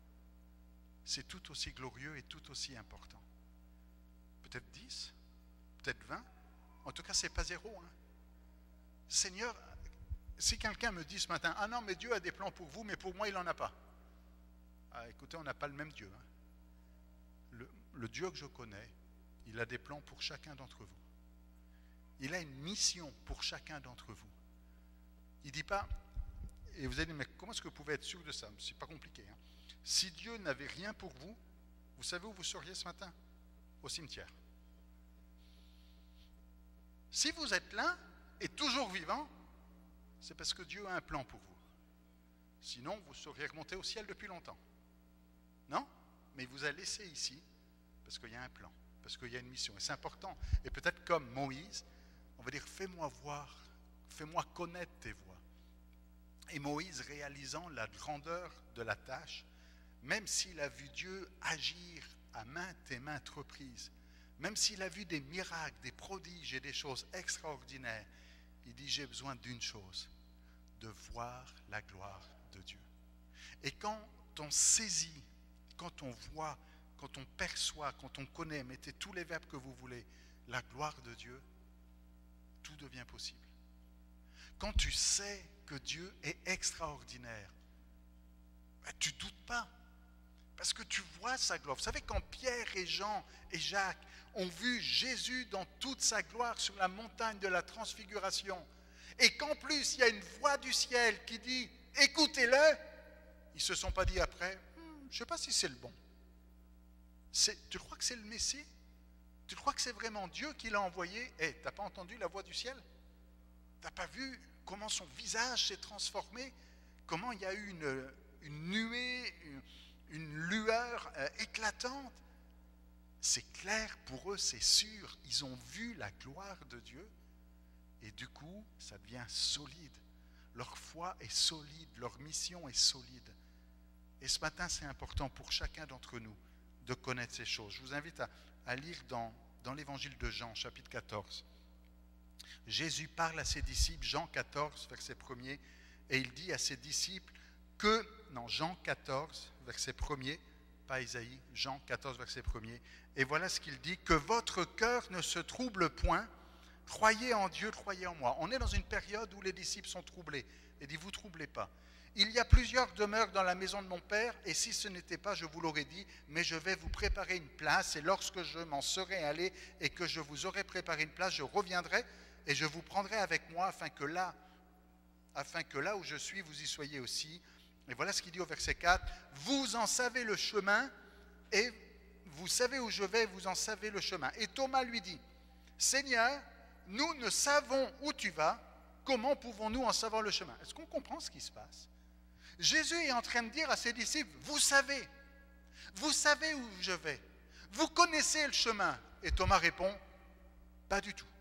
C'est tout aussi glorieux et tout aussi important. Peut-être 10, peut-être 20. En tout cas, ce n'est pas zéro. Hein. Seigneur, si quelqu'un me dit ce matin, ah non, mais Dieu a des plans pour vous, mais pour moi, il n'en a pas. Ah, écoutez, on n'a pas le même Dieu. Hein. Le Dieu que je connais, il a des plans pour chacun d'entre vous. Il a une mission pour chacun d'entre vous. Il ne dit pas, et vous allez dire, mais comment est-ce que vous pouvez être sûr de ça? C'est pas compliqué. Hein. Si Dieu n'avait rien pour vous, vous savez où vous seriez ce matin? Au cimetière. Si vous êtes là et toujours vivant, c'est parce que Dieu a un plan pour vous. Sinon, vous seriez remonté au ciel depuis longtemps. Non? Mais il vous a laissé ici parce qu'il y a un plan, parce qu'il y a une mission. Et c'est important. Et peut-être comme Moïse, on va dire, fais-moi voir, fais-moi connaître tes voies. Et Moïse, réalisant la grandeur de la tâche, même s'il a vu Dieu agir à maintes et maintes reprises, même s'il a vu des miracles, des prodiges et des choses extraordinaires, il dit, j'ai besoin d'une chose, de voir la gloire de Dieu. Et quand on saisit, quand on voit, quand on perçoit, quand on connaît, mettez tous les verbes que vous voulez, la gloire de Dieu, tout devient possible. Quand tu sais que Dieu est extraordinaire, tu ne doutes pas. Parce que tu vois sa gloire. Vous savez, quand Pierre et Jean et Jacques ont vu Jésus dans toute sa gloire sur la montagne de la transfiguration, et qu'en plus il y a une voix du ciel qui dit « écoutez-le », ils ne se sont pas dit après « je ne sais pas si c'est le bon ». Tu crois que c'est le Messie? Tu crois que c'est vraiment Dieu qui l'a envoyé? Tu n'as pas entendu la voix du ciel? Tu n'as pas vu comment son visage s'est transformé? Comment il y a eu une nuée, une lueur éclatante? C'est clair pour eux, c'est sûr. Ils ont vu la gloire de Dieu et du coup, ça devient solide. Leur foi est solide, leur mission est solide. Et ce matin, c'est important pour chacun d'entre nous de connaître ces choses. Je vous invite à lire dans l'évangile de Jean, chapitre 14. Jésus parle à ses disciples, Jean 14, verset 1er, et il dit à ses disciples Jean 14, verset 1er, pas Isaïe, Jean 14, verset 1er, et voilà ce qu'il dit, que votre cœur ne se trouble point, croyez en Dieu, croyez en moi. On est dans une période où les disciples sont troublés, et dit, vous troublez pas. Il y a plusieurs demeures dans la maison de mon Père, et si ce n'était pas, je vous l'aurais dit, mais je vais vous préparer une place, et lorsque je m'en serai allé, et que je vous aurai préparé une place, je reviendrai, et je vous prendrai avec moi, afin que là où je suis, vous y soyez aussi. Et voilà ce qu'il dit au verset 4, vous en savez le chemin, et vous savez où je vais, vous en savez le chemin. Et Thomas lui dit, Seigneur, nous ne savons où tu vas, comment pouvons-nous en savoir le chemin? Est-ce qu'on comprend ce qui se passe? Jésus est en train de dire à ses disciples, vous savez où je vais, vous connaissez le chemin. Et Thomas répond, pas du tout.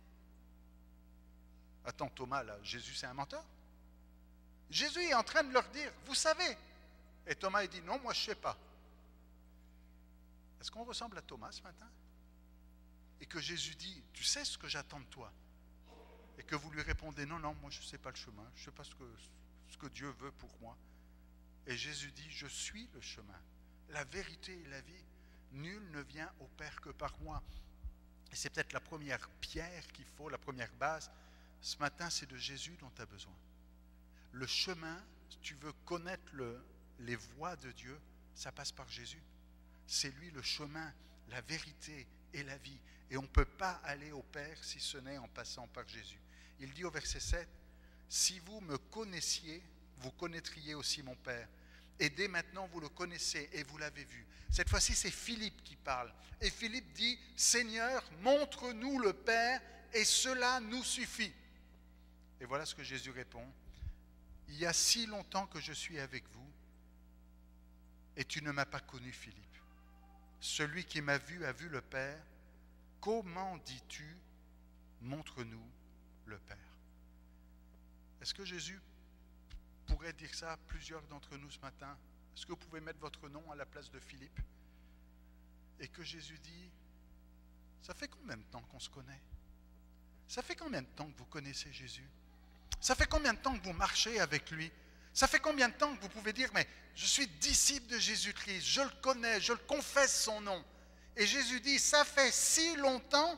Attends, Thomas, là, Jésus c'est un menteur? Jésus est en train de leur dire, vous savez. Et Thomas il dit, non, moi je ne sais pas. Est-ce qu'on ressemble à Thomas ce matin? Et que Jésus dit, tu sais ce que j'attends de toi? Et que vous lui répondez, non, moi je ne sais pas le chemin, je ne sais pas ce que Dieu veut pour moi. Et Jésus dit, je suis le chemin, la vérité et la vie. Nul ne vient au Père que par moi. Et c'est peut-être la première pierre qu'il faut, la première base. Ce matin, c'est de Jésus dont tu as besoin. Le chemin, si tu veux connaître les voies de Dieu, ça passe par Jésus. C'est lui le chemin, la vérité et la vie. Et on ne peut pas aller au Père si ce n'est en passant par Jésus. Il dit au verset 7, « Si vous me connaissiez, vous connaîtriez aussi mon Père. Et dès maintenant, vous le connaissez et vous l'avez vu. » Cette fois-ci, c'est Philippe qui parle. Et Philippe dit, « Seigneur, montre-nous le Père et cela nous suffit. » Et voilà ce que Jésus répond. « Il y a si longtemps que je suis avec vous et tu ne m'as pas connu, Philippe. Celui qui m'a vu a vu le Père. Comment dis-tu, montre-nous le Père? » Est-ce que Jésus pourrait dire ça à plusieurs d'entre nous ce matin? Est-ce que vous pouvez mettre votre nom à la place de Philippe? Et que Jésus dit, ça fait combien de temps qu'on se connaît? Ça fait combien de temps que vous connaissez Jésus? Ça fait combien de temps que vous marchez avec lui? Ça fait combien de temps que vous pouvez dire, mais je suis disciple de Jésus-Christ, je le connais, je le confesse son nom. Et Jésus dit, ça fait si longtemps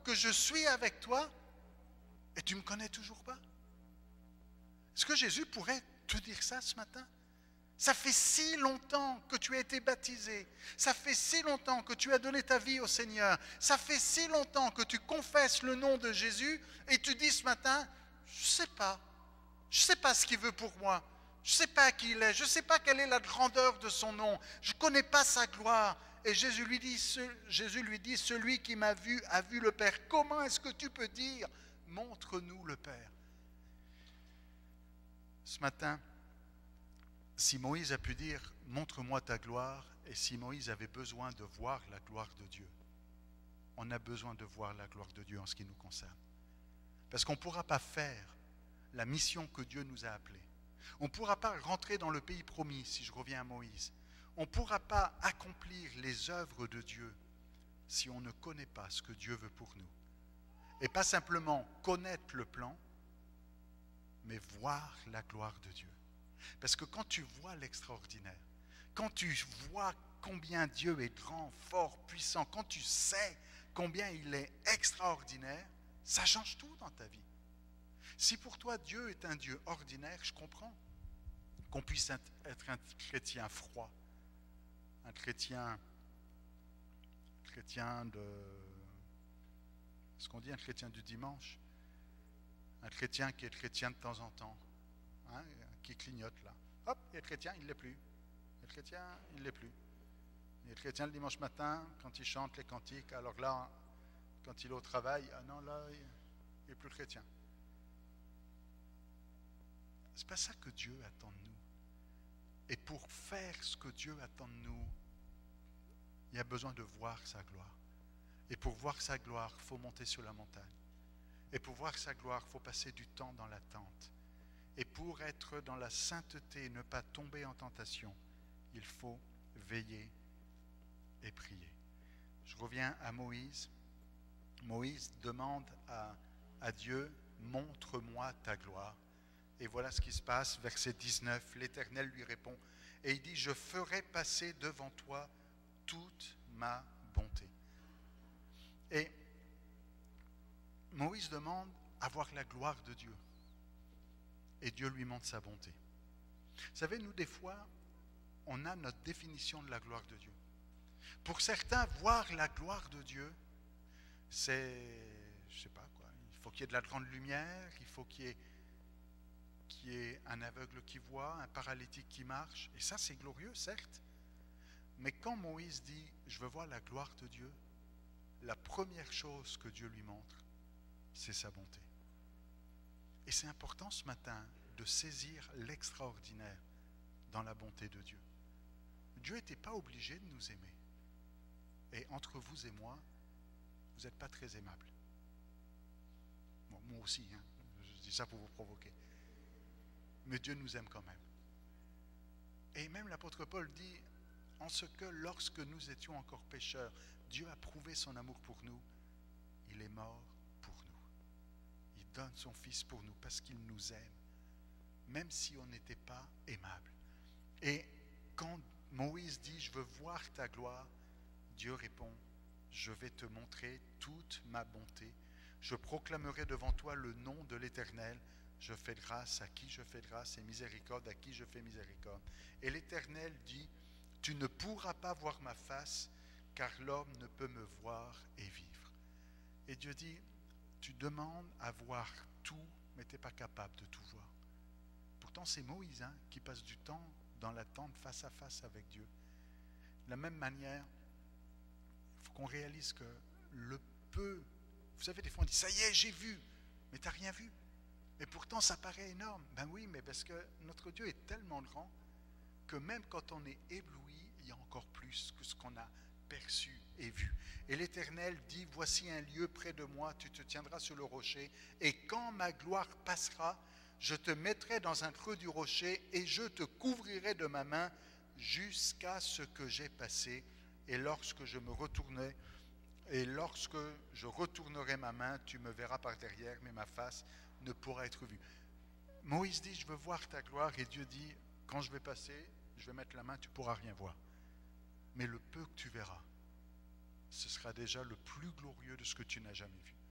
que je suis avec toi et tu ne me connais toujours pas? Est-ce que Jésus pourrait te dire ça ce matin? Ça fait si longtemps que tu as été baptisé. Ça fait si longtemps que tu as donné ta vie au Seigneur. Ça fait si longtemps que tu confesses le nom de Jésus et tu dis ce matin, je ne sais pas. Je ne sais pas ce qu'il veut pour moi. Je ne sais pas qui il est. Je ne sais pas quelle est la grandeur de son nom. Je ne connais pas sa gloire. Et Jésus lui dit, celui qui m'a vu a vu le Père. Comment est-ce que tu peux dire, montre-nous le Père? Ce matin, si Moïse a pu dire, montre-moi ta gloire, et si Moïse avait besoin de voir la gloire de Dieu, on a besoin de voir la gloire de Dieu en ce qui nous concerne. Parce qu'on ne pourra pas faire la mission que Dieu nous a appelée. On ne pourra pas rentrer dans le pays promis, si je reviens à Moïse. On ne pourra pas accomplir les œuvres de Dieu si on ne connaît pas ce que Dieu veut pour nous. Et pas simplement connaître le plan, mais voir la gloire de Dieu. Parce que quand tu vois l'extraordinaire, quand tu vois combien Dieu est grand, fort, puissant, quand tu sais combien il est extraordinaire, ça change tout dans ta vie. Si pour toi Dieu est un Dieu ordinaire, je comprends qu'on puisse être un chrétien froid, un chrétien de... Ce qu'on dit un chrétien du dimanche, un chrétien qui est chrétien de temps en temps, hein, qui clignote là. Hop, il est chrétien, il ne l'est plus. Il est chrétien, il ne l'est plus. Il est chrétien le dimanche matin, quand il chante les cantiques, alors là, quand il est au travail, ah non, là, il n'est plus chrétien. C'est pas ça que Dieu attend de nous. Et pour faire ce que Dieu attend de nous, il y a besoin de voir sa gloire. Et pour voir sa gloire, il faut monter sur la montagne. Et pour voir sa gloire, il faut passer du temps dans la tente. Et pour être dans la sainteté et ne pas tomber en tentation, il faut veiller et prier. Je reviens à Moïse. Moïse demande à Dieu, montre-moi ta gloire. Et voilà ce qui se passe, verset 19, l'Éternel lui répond, et il dit, je ferai passer devant toi toute ma bonté. Et Moïse demande à voir la gloire de Dieu. Et Dieu lui montre sa bonté. Vous savez, nous, des fois, on a notre définition de la gloire de Dieu. Pour certains, voir la gloire de Dieu, c'est, je ne sais pas quoi, il faut qu'il y ait de la grande lumière, il faut qu'il y ait un aveugle qui voit, un paralytique qui marche. Et ça, c'est glorieux, certes. Mais quand Moïse dit, je veux voir la gloire de Dieu, la première chose que Dieu lui montre, c'est sa bonté. Et c'est important ce matin de saisir l'extraordinaire dans la bonté de Dieu. Dieu n'était pas obligé de nous aimer. Et entre vous et moi, vous n'êtes pas très aimables. Bon, moi aussi, hein, je dis ça pour vous provoquer. Mais Dieu nous aime quand même. Et même l'apôtre Paul dit, en ce que lorsque nous étions encore pécheurs, Dieu a prouvé son amour pour nous, il est mort pour nous. Il donne son Fils pour nous parce qu'il nous aime, même si on n'était pas aimable. Et quand Moïse dit, je veux voir ta gloire, Dieu répond, je vais te montrer toute ma bonté. Je proclamerai devant toi le nom de l'Éternel. Je fais grâce à qui je fais grâce et miséricorde à qui je fais miséricorde. Et l'Éternel dit, tu ne pourras pas voir ma face, car l'homme ne peut me voir et vivre. Et Dieu dit, tu demandes à voir tout, mais tu n'es pas capable de tout voir. Pourtant, c'est Moïse qui passe du temps dans la tente face à face avec Dieu. De la même manière, il faut qu'on réalise que le peu, vous savez, des fois on dit, ça y est, j'ai vu, mais tu n'as rien vu. Mais pourtant, ça paraît énorme. Ben oui, mais parce que notre Dieu est tellement grand que même quand on est ébloui, il y a encore plus que ce qu'on a perçu et vu. Et l'Éternel dit, voici un lieu près de moi, tu te tiendras sur le rocher, et quand ma gloire passera, je te mettrai dans un creux du rocher, et je te couvrirai de ma main jusqu'à ce que j'ai passé, et lorsque je retournerai ma main, tu me verras par derrière, mais ma face ne pourra être vue. Moïse dit, je veux voir ta gloire, et Dieu dit, quand je vais passer, je vais mettre la main, tu ne pourras rien voir. Mais le peu que tu verras, ce sera déjà le plus glorieux de ce que tu n'as jamais vu.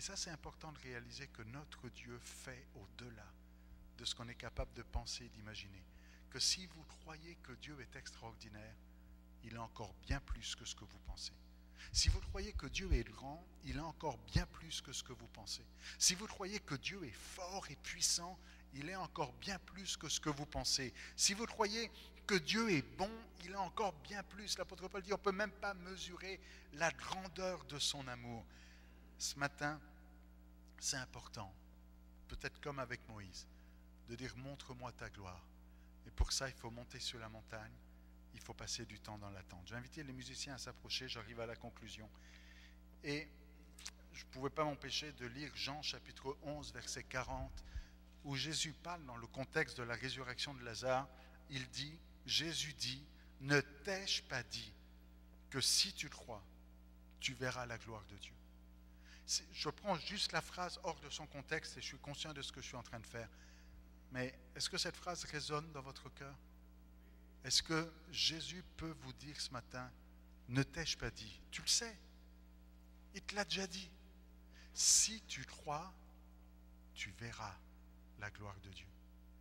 Et ça, c'est important de réaliser que notre Dieu fait au-delà de ce qu'on est capable de penser et d'imaginer. Que si vous croyez que Dieu est extraordinaire, il est encore bien plus que ce que vous pensez. Si vous croyez que Dieu est grand, il est encore bien plus que ce que vous pensez. Si vous croyez que Dieu est fort et puissant, il est encore bien plus que ce que vous pensez. Si vous croyez que Dieu est bon, il est encore bien plus. L'apôtre Paul dit, on ne peut même pas mesurer la grandeur de son amour. Ce matin, c'est important, peut-être comme avec Moïse, de dire, montre-moi ta gloire. Et pour ça, il faut monter sur la montagne, il faut passer du temps dans l'attente. J'ai invité les musiciens à s'approcher, j'arrive à la conclusion. Et je ne pouvais pas m'empêcher de lire Jean chapitre 11, verset 40, où Jésus parle dans le contexte de la résurrection de Lazare. Il dit, Jésus dit, ne t'ai-je pas dit que si tu crois, tu verras la gloire de Dieu. Je prends juste la phrase hors de son contexte et je suis conscient de ce que je suis en train de faire. Mais est-ce que cette phrase résonne dans votre cœur? Est-ce que Jésus peut vous dire ce matin, ne t'ai-je pas dit? Tu le sais, il te l'a déjà dit. Si tu crois, tu verras la gloire de Dieu.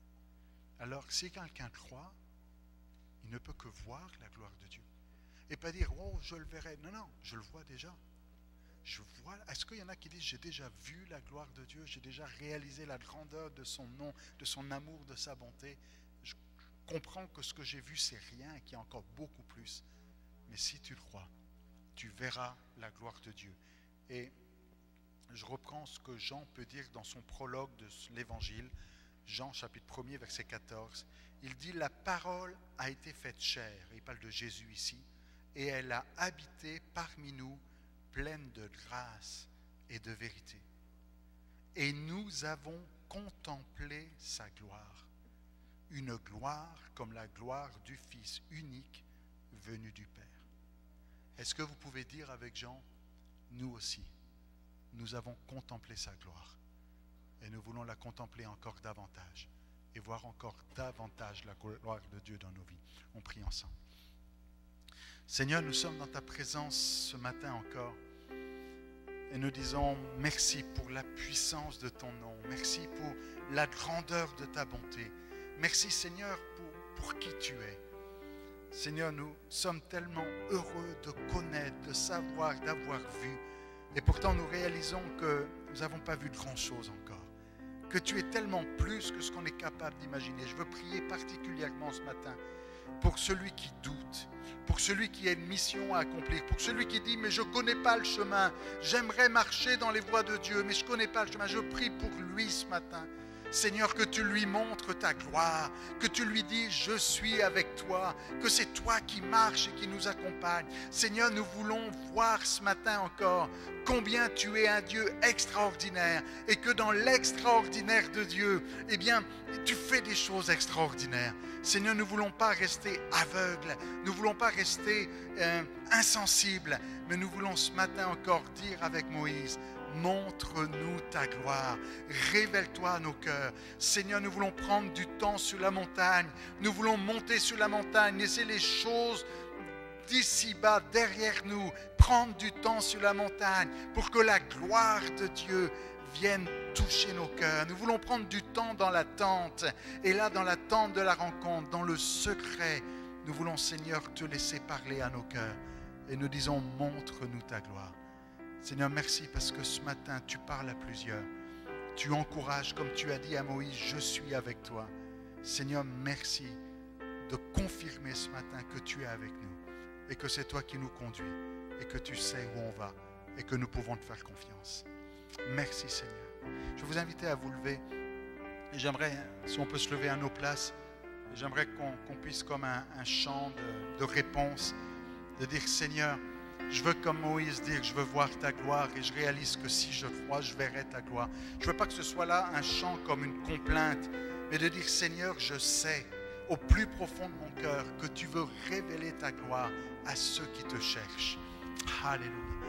Alors, si quelqu'un croit, il ne peut que voir la gloire de Dieu. Et pas dire, oh, je le verrai. Non, non, je le vois déjà. Je vois. Est-ce qu'il y en a qui disent, j'ai déjà vu la gloire de Dieu, j'ai déjà réalisé la grandeur de son nom, de son amour, de sa bonté. Je comprends que ce que j'ai vu, c'est rien et qu'il y a encore beaucoup plus. Mais si tu crois, tu verras la gloire de Dieu. Et je reprends ce que Jean peut dire dans son prologue de l'Évangile, Jean chapitre 1er, verset 14. Il dit, la parole a été faite chair, il parle de Jésus ici, et elle a habité parmi nous, pleine de grâce et de vérité. Et nous avons contemplé sa gloire, une gloire comme la gloire du Fils unique venu du Père. Est-ce que vous pouvez dire avec Jean, nous aussi, nous avons contemplé sa gloire et nous voulons la contempler encore davantage et voir encore davantage la gloire de Dieu dans nos vies. On prie ensemble. Seigneur, nous sommes dans ta présence ce matin encore et nous disons merci pour la puissance de ton nom, merci pour la grandeur de ta bonté, merci Seigneur pour qui tu es. Seigneur, nous sommes tellement heureux de connaître, de savoir, d'avoir vu, et pourtant nous réalisons que nous n'avons pas vu de grand-chose encore, que tu es tellement plus que ce qu'on est capable d'imaginer. Je veux prier particulièrement ce matin pour celui qui doute, pour celui qui a une mission à accomplir, pour celui qui dit, mais je ne connais pas le chemin, j'aimerais marcher dans les voies de Dieu, mais je ne connais pas le chemin. Je prie pour lui ce matin. Seigneur, que tu lui montres ta gloire, que tu lui dis, je suis avec toi, que c'est toi qui marches et qui nous accompagne. Seigneur, nous voulons voir ce matin encore combien tu es un Dieu extraordinaire et que dans l'extraordinaire de Dieu, eh bien, tu fais des choses extraordinaires. Seigneur, nous ne voulons pas rester aveugles, nous ne voulons pas rester insensibles, mais nous voulons ce matin encore dire avec Moïse, montre-nous ta gloire, révèle-toi à nos cœurs. Seigneur, nous voulons prendre du temps sur la montagne, nous voulons monter sur la montagne, laisser les choses d'ici-bas derrière nous, prendre du temps sur la montagne pour que la gloire de Dieu vienne toucher nos cœurs. Nous voulons prendre du temps dans la tente, et là dans la tente de la rencontre, dans le secret, nous voulons Seigneur te laisser parler à nos cœurs et nous disons montre-nous ta gloire. Seigneur, merci parce que ce matin, tu parles à plusieurs. Tu encourages, comme tu as dit à Moïse, je suis avec toi. Seigneur, merci de confirmer ce matin que tu es avec nous et que c'est toi qui nous conduis et que tu sais où on va et que nous pouvons te faire confiance. Merci Seigneur. Je vais vous inviter à vous lever et j'aimerais, si on peut se lever à nos places, j'aimerais qu'on puisse comme un chant de réponse, de dire Seigneur, je veux comme Moïse dire, je veux voir ta gloire et je réalise que si je crois, je verrai ta gloire. Je ne veux pas que ce soit là un chant comme une complainte, mais de dire Seigneur, je sais au plus profond de mon cœur que tu veux révéler ta gloire à ceux qui te cherchent. Alléluia.